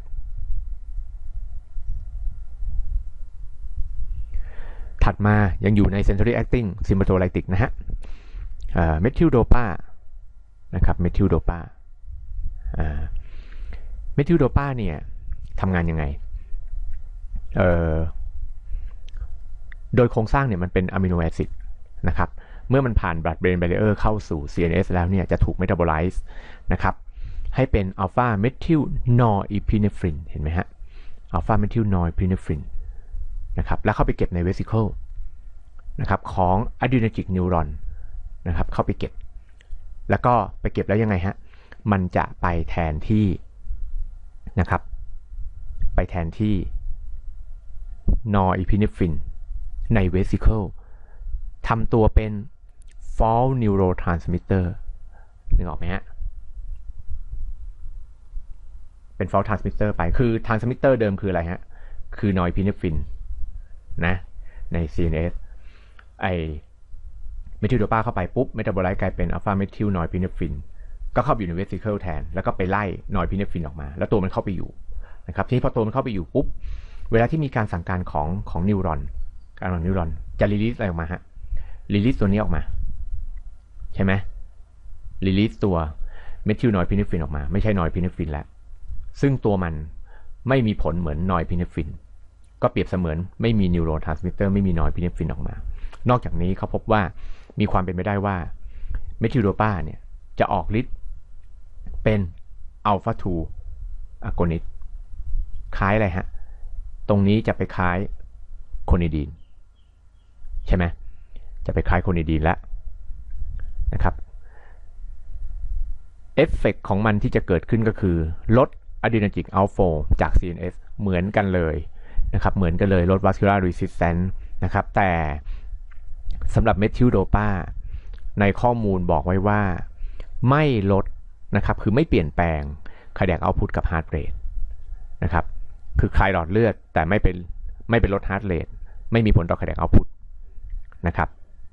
ถัดมายังอยู่ใน sensory acting symptolytic นะฮะเมทิลโดปานะครับเมทิลโดปาเมทิลโดปาเนี่ยทำงานยังไงโดยโครงสร้างเนี่ยมันเป็นอะมิโนแอซิดนะครับเมื่อมันผ่าน blood brain barrier เข้าสู่ ซี เอ็น เอส แล้วเนี่ยจะถูก metabolize นะครับให้เป็น alpha methyl norepinephrine เห็นไหมฮะ alpha methyl norepinephrine นะครับแล้วเข้าไปเก็บใน vesicle นะครับของ adrenergic neuronนะครับเข้าไปเก็บแล้วก็ไปเก็บแล้วยังไงฮะมันจะไปแทนที่นะครับไปแทนที่ norepinephrine ใน vesicle ทำตัวเป็น false neurotransmitter นึกออกไหมฮะเป็น false transmitter ไปคือ transmitter เดิมคืออะไรฮะคือ norepinephrine นะใน ซี เอ็น เอส ไอเมทิลโดปาเข้าไปปุ๊บเมตาโบไลต์กลายเป็นอัลฟาเมทิลนอยพิเนฟรินก็เข้าไปอยู่ในเวสิเคิลแทนแล้วก็ไปไล่นอยพิเนฟรินออกมาแล้วตัวมันเข้าไปอยู่นะครับทีนี้พอตัวมันเข้าไปอยู่ปุ๊บเวลาที่มีการสั่งการของของนิวรอนการของนิวรอนจะรีลีสอะไรออกมาฮะรีลีสตัวนี้ออกมาใช่ไหมรีลีสตัวเมทิลนอยพิเนฟรินออกมาไม่ใช่นอยพิเนฟรินแล้วซึ่งตัวมันไม่มีผลเหมือนนอยพิเนฟรินก็เปรียบเสมือนไม่มีนิวโรทรานสมิตเตอร์ไม่มีนอยพิเนฟรินออกมานอกจากนี้เขาพบว่ามีความเป็นไปได้ว่าเมทิลโดปาเนี่ยจะออกฤทธิ์เป็นอัลฟาทูอะโกนิสคล้ายอะไรฮะตรงนี้จะไปคล้ายโคนิดีนใช่ไหมจะไปคล้ายโคนิดีนแล้วนะครับเอฟเฟกต์ของมันที่จะเกิดขึ้นก็คือลดอะดรีนาจิกอัลโฟจาก ซี เอ็น เอส เหมือนกันเลยนะครับเหมือนกันเลยลด vascular resistance นะครับแต่สำหรับเมทิลโดปาในข้อมูลบอกไว้ว่าไม่ลดนะครับคือไม่เปลี่ยนแปลงคาร์ดิแอคเอาท์พุตกับฮาร์ทเรทนะครับคือคลายหลอดเลือดแต่ไม่เป็นไม่เป็นลดฮาร์ทเรทไม่มีผลต่อคาร์ดิแอคเอาท์พุตนะครับ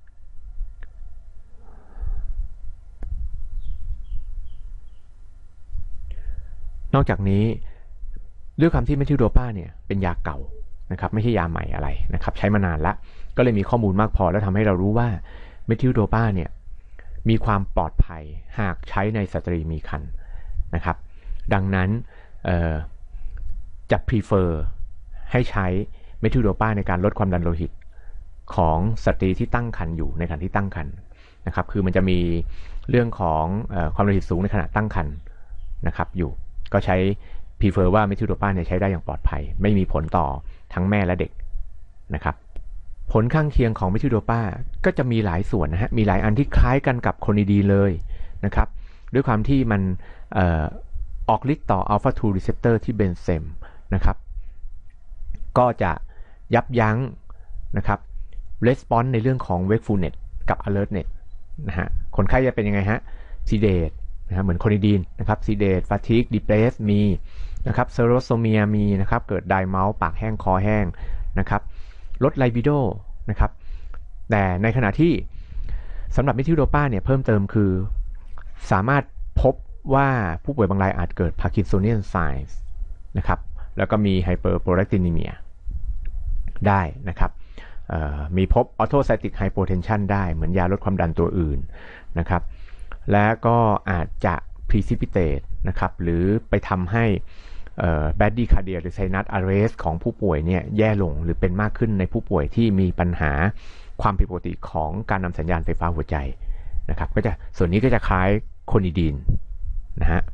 นอกจากนี้ด้วยความที่เมทิลโดปาเนี่ยเป็นยาเก่านะครับไม่ใช่ยาใหม่อะไรนะครับใช้มานานแล้วก็เลยมีข้อมูลมากพอแล้วทำให้เรารู้ว่าเมทิลโดปาเนี่ยมีความปลอดภัยหากใช้ในสตรีมีครรภ์นะครับดังนั้นจะ prefer ให้ใช้เมทิลโดปาในการลดความดันโลหิตของสตรีที่ตั้งครรภ์อยู่ในขณะที่ตั้งครรภ์นะครับคือมันจะมีเรื่องของเอ่อความดันโลหิตสูงในขณะตั้งครรภ์นะครับอยู่ก็ใช้ prefer ว่าเมทิลโดปาเนี่ยใช้ได้อย่างปลอดภัยไม่มีผลต่อทั้งแม่และเด็กนะครับผลข้างเคียงของเมทิลโดปาก็จะมีหลายส่วนนะฮะมีหลายอันที่คล้ายกันกับโคนิดีนเลยนะครับด้วยความที่มันเอ่อออกฤทธิ์ต่อ alpha ทู receptor ที่เบนเซมนะครับก็จะยับยั้งนะครับ response ในเรื่องของ wakefulness กับ alertness นะฮะคนไข้จะเป็นยังไงฮะ sedate นะฮะเหมือนโคนิดีนนะครับ sedate fatigue depress มีนะครับ serotonin มีนะครับเกิด dry mouth ปากแห้งคอแห้งนะครับลด libido นะครับแต่ในขณะที่สำหรับเมทิลโดปาเนี่ยเพิ่มเติมคือสามารถพบว่าผู้ป่วยบางรายอาจเกิด Parkinsonian signs นะครับแล้วก็มี hyperprolactinemia ได้นะครับมีพบ orthostatic hypotension ได้เหมือนยาลดความดันตัวอื่นนะครับและก็อาจจะ precipitate นะครับหรือไปทำให้bradycardia หรือ sinus arrest ของผู้ป่วยเนี่ยแย่ลงหรือเป็นมากขึ้นในผู้ป่วยที่มีปัญหาความผิดปกติของการนำสัญญาณไฟฟ้าหัวใจนะครับก็จะส่วนนี้ก็จะคล้ายโคนิดีนนะฮะ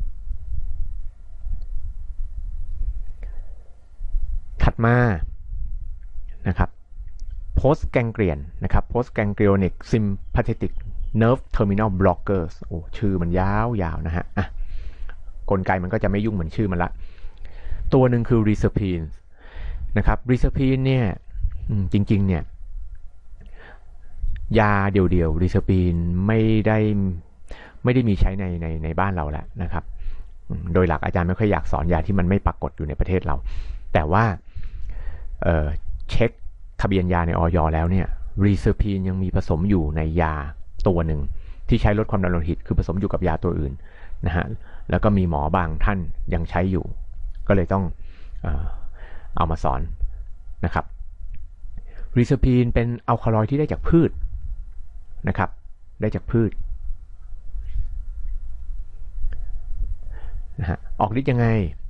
ถัดมานะครับ post ganglion นะครับ post ganglionic sympathetic nerve terminal blockers โอ้ชื่อมันยาวๆนะฮะอ่ะกลไกมันก็จะไม่ยุ่งเหมือนชื่อมันละตัวหนึ่งคือ reserpine นะครับ reserpine เนี่ยจริงๆเนี่ยยาเดียวๆ reserpine ไม่ได้ไม่ได้มีใช้ในในในบ้านเราแล้วนะครับโดยหลักอาจารย์ไม่ค่อยอยากสอนยาที่มันไม่ปรากฏอยู่ในประเทศเราแต่ว่าเอ่อเช็คทะเบียนยาในอย.แล้วเนี่ย reserpine ยังมีผสมอยู่ในยาตัวหนึ่งที่ใช้ลดความดันโลหิตคือผสมอยู่กับยาตัวอื่นนะฮะแล้วก็มีหมอบางท่านยังใช้อยู่ก็เลยต้องเอ่อเอามาสอนนะครับรีเซอพีนเป็นอัลคาลอยด์ที่ได้จากพืชนะครับได้จากพืชนะฮะออกฤทธิ์ยังไง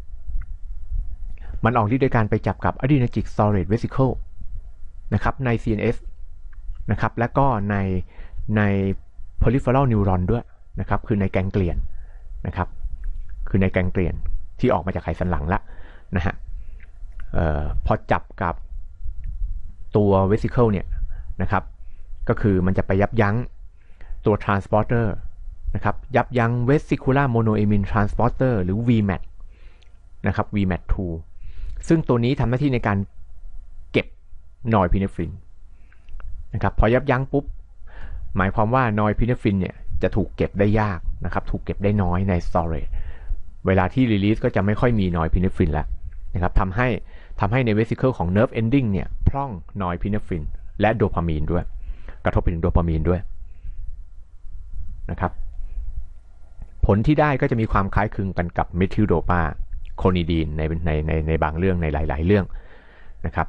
มันออกฤทธิ์โดยการไปจับกับ adrenergic storage vesicle นะครับใน ซี เอ็น เอส นะครับและก็ในใน peripheral neuron ด้วยนะครับคือในแกงเกลียนนะครับคือในแกงเกลียนที่ออกมาจากไขสันหลังละนะฮะออพอจับกับตัว vesicle เนี่ยนะครับก็คือมันจะไปยับยั้งตัว transporter นะครับยับยั้ง vesicular monoamine transporter หรือ วี แมท นะครับ วี แมท ทู ซึ่งตัวนี้ทำหน้าที่ในการเก็บนอยร์พิเนฟรินนะครับพอยับยั้งปุ๊บหมายความว่านอยร์พิเนฟรินเนี่ยจะถูกเก็บได้ยากนะครับถูกเก็บได้น้อยใน storage เวลาที่ release ก็จะไม่ค่อยมีนอยร์พิเนฟรินแล้วนะครับทำให้ทำให้ใน vesicle ของ nerve ending เนี่ยพร่องนอยร์พิเนฟรินและโดพามีนด้วยกระทบไปถึงโดพามีนด้วยนะครับผลที่ได้ก็จะมีความคล้ายคลึงกันกับเมทิลโดปาโคนิดีนในในในในบางเรื่องในหลายๆเรื่องนะครับ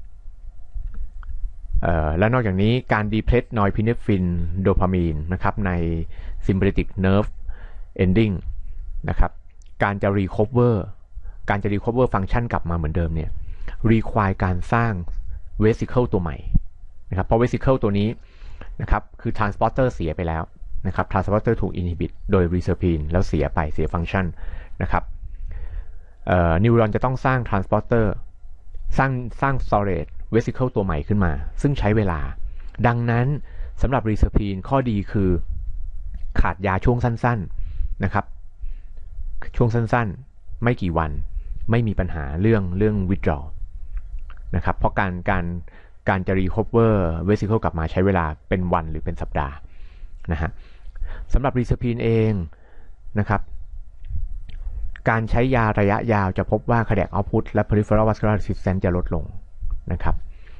และนอกจากนี้การดีเพลสนอยร์พิเนฟรินโดพามีนนะครับใน sympathetic nerve ending นะครับการจะ recover การจะ recover function กลับมาเหมือนเดิมเนี่ย require การสร้าง vesicle ตัวใหม่นะครับเพราะ vesicle ตัวนี้นะครับคือ transporter เสียไปแล้วนะครับ transporter ถูก inhibit โดย reserpine แล้วเสียไปเสีย function นะครับนิวรอนจะต้องสร้าง transporter สร้างสร้าง storage vesicle ตัวใหม่ขึ้นมาซึ่งใช้เวลาดังนั้นสำหรับ reserpine ข้อดีคือขาดยาช่วงสั้นๆนะครับช่วงสั้นๆไม่กี่วันไม่มีปัญหาเรื่องเรื่อง withdrawal นะครับเพราะการการการจะ recover vesicle กลับมาใช้เวลาเป็นวันหรือเป็นสัปดาห์นะฮะสำหรับรีสปีนเองนะครับการใช้ยาระยะยาวจะพบว่า cardiac output และ peripheral vascular resistance จะลดลงนะครับ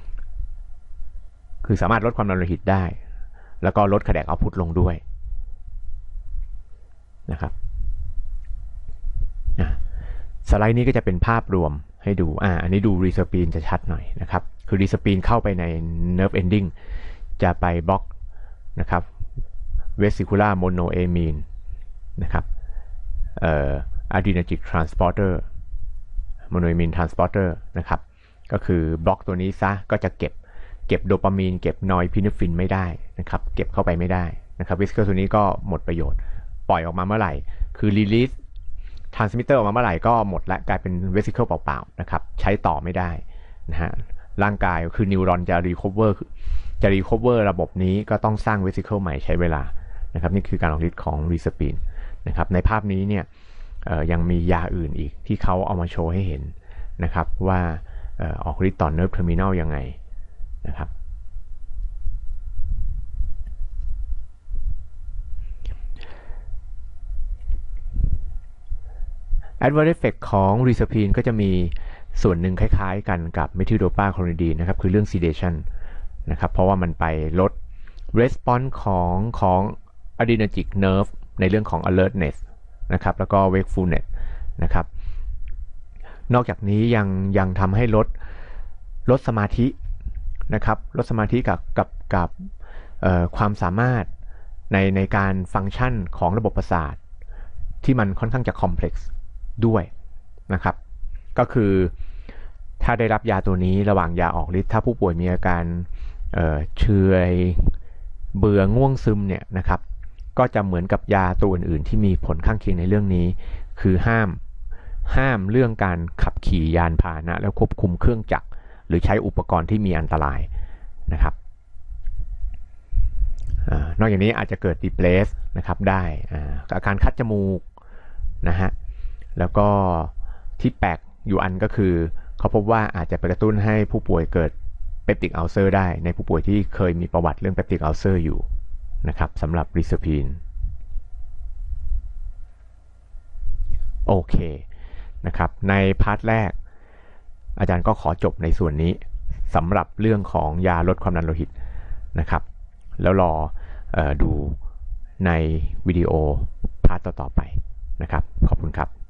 คือสามารถลดความดันโลหิตได้แล้วก็ลด cardiac output ลงด้วยนะครับสไลด์นี้ก็จะเป็นภาพรวมให้ดูอ่าอันนี้ดูรีสปีนจะชัดหน่อยนะครับคือรีสปีนเข้าไปใน nerve ending จะไปบล็อกนะครับ vesicular monoamine นะครับเอ่อ adrenergic transporter monoamine transporter นะครับก็คือบล็อกตัวนี้ซะก็จะเก็บเก็บโดปามีนเก็บนอยพิเนฟรินไม่ได้นะครับเก็บเข้าไปไม่ได้นะครับ vesicle ตัวนี้ก็หมดประโยชน์ปล่อยออกมาเมื่อไหร่คือ release transmitter ออกมาเมื่อไหร่ก็หมดและกลายเป็น vesicle เปล่าๆนะครับใช้ต่อไม่ได้นะฮะร่างกายคือนิวรอนจะ recover จะ recover ระบบนี้ก็ต้องสร้าง vesicle ใหม่ใช้เวลานะครับนี่คือการออกฤทธิ์ของรีสปีนนะครับในภาพนี้เนี่ยยังมียาอื่นอีกที่เขาเอามาโชว์ให้เห็นนะครับว่าออกฤทธิ์ต่อ nerve terminal ยังไงนะครับadverse effect ของ risperidone ก็จะมีส่วนหนึ่งคล้ายๆกันกับ methyldopa-chlorhydrin นะครับคือเรื่อง sedation นะครับเพราะว่ามันไปลด response ของของ adrenergic nerve ในเรื่องของ alertness นะครับแล้วก็ wakefulness นะครับนอกจากนี้ยังยังทำให้ลดลดสมาธินะครับลดสมาธิกับกับกับความสามารถในในการฟังก์ชันของระบบประสาทที่มันค่อนข้างจะ complex ด้วยนะครับก็คือถ้าได้รับยาตัวนี้ระหว่างยาออกฤทธิ์ถ้าผู้ป่วยมีอาการเอ่อเฉื่อยเบื่อง่วงซึมเนี่ยนะครับก็จะเหมือนกับยาตัวอื่นๆที่มีผลข้างเคียงในเรื่องนี้คือห้ามห้ามเรื่องการขับขี่ยานพาหนะแล้วควบคุมเครื่องจักรหรือใช้อุปกรณ์ที่มีอันตรายนะครับนอกจากนี้อาจจะเกิด depress นะครับได้อาการคัดจมูกนะฮะแล้วก็ที่แปลกอยู่อันก็คือเขาพบว่าอาจจะไปกระตุ้นให้ผู้ป่วยเกิดเปปติกอัลเซอร์ได้ในผู้ป่วยที่เคยมีประวัติเรื่องเปปติกอัลเซอร์อยู่นะครับสำหรับรีสปีนโอเคนะครับในพาร์ทแรกอาจารย์ก็ขอจบในส่วนนี้สำหรับเรื่องของยาลดความดันโลหิตนะครับแล้วรอเอ่อดูในวิดีโอพาร์ทต่อๆไปนะครับขอบคุณครับ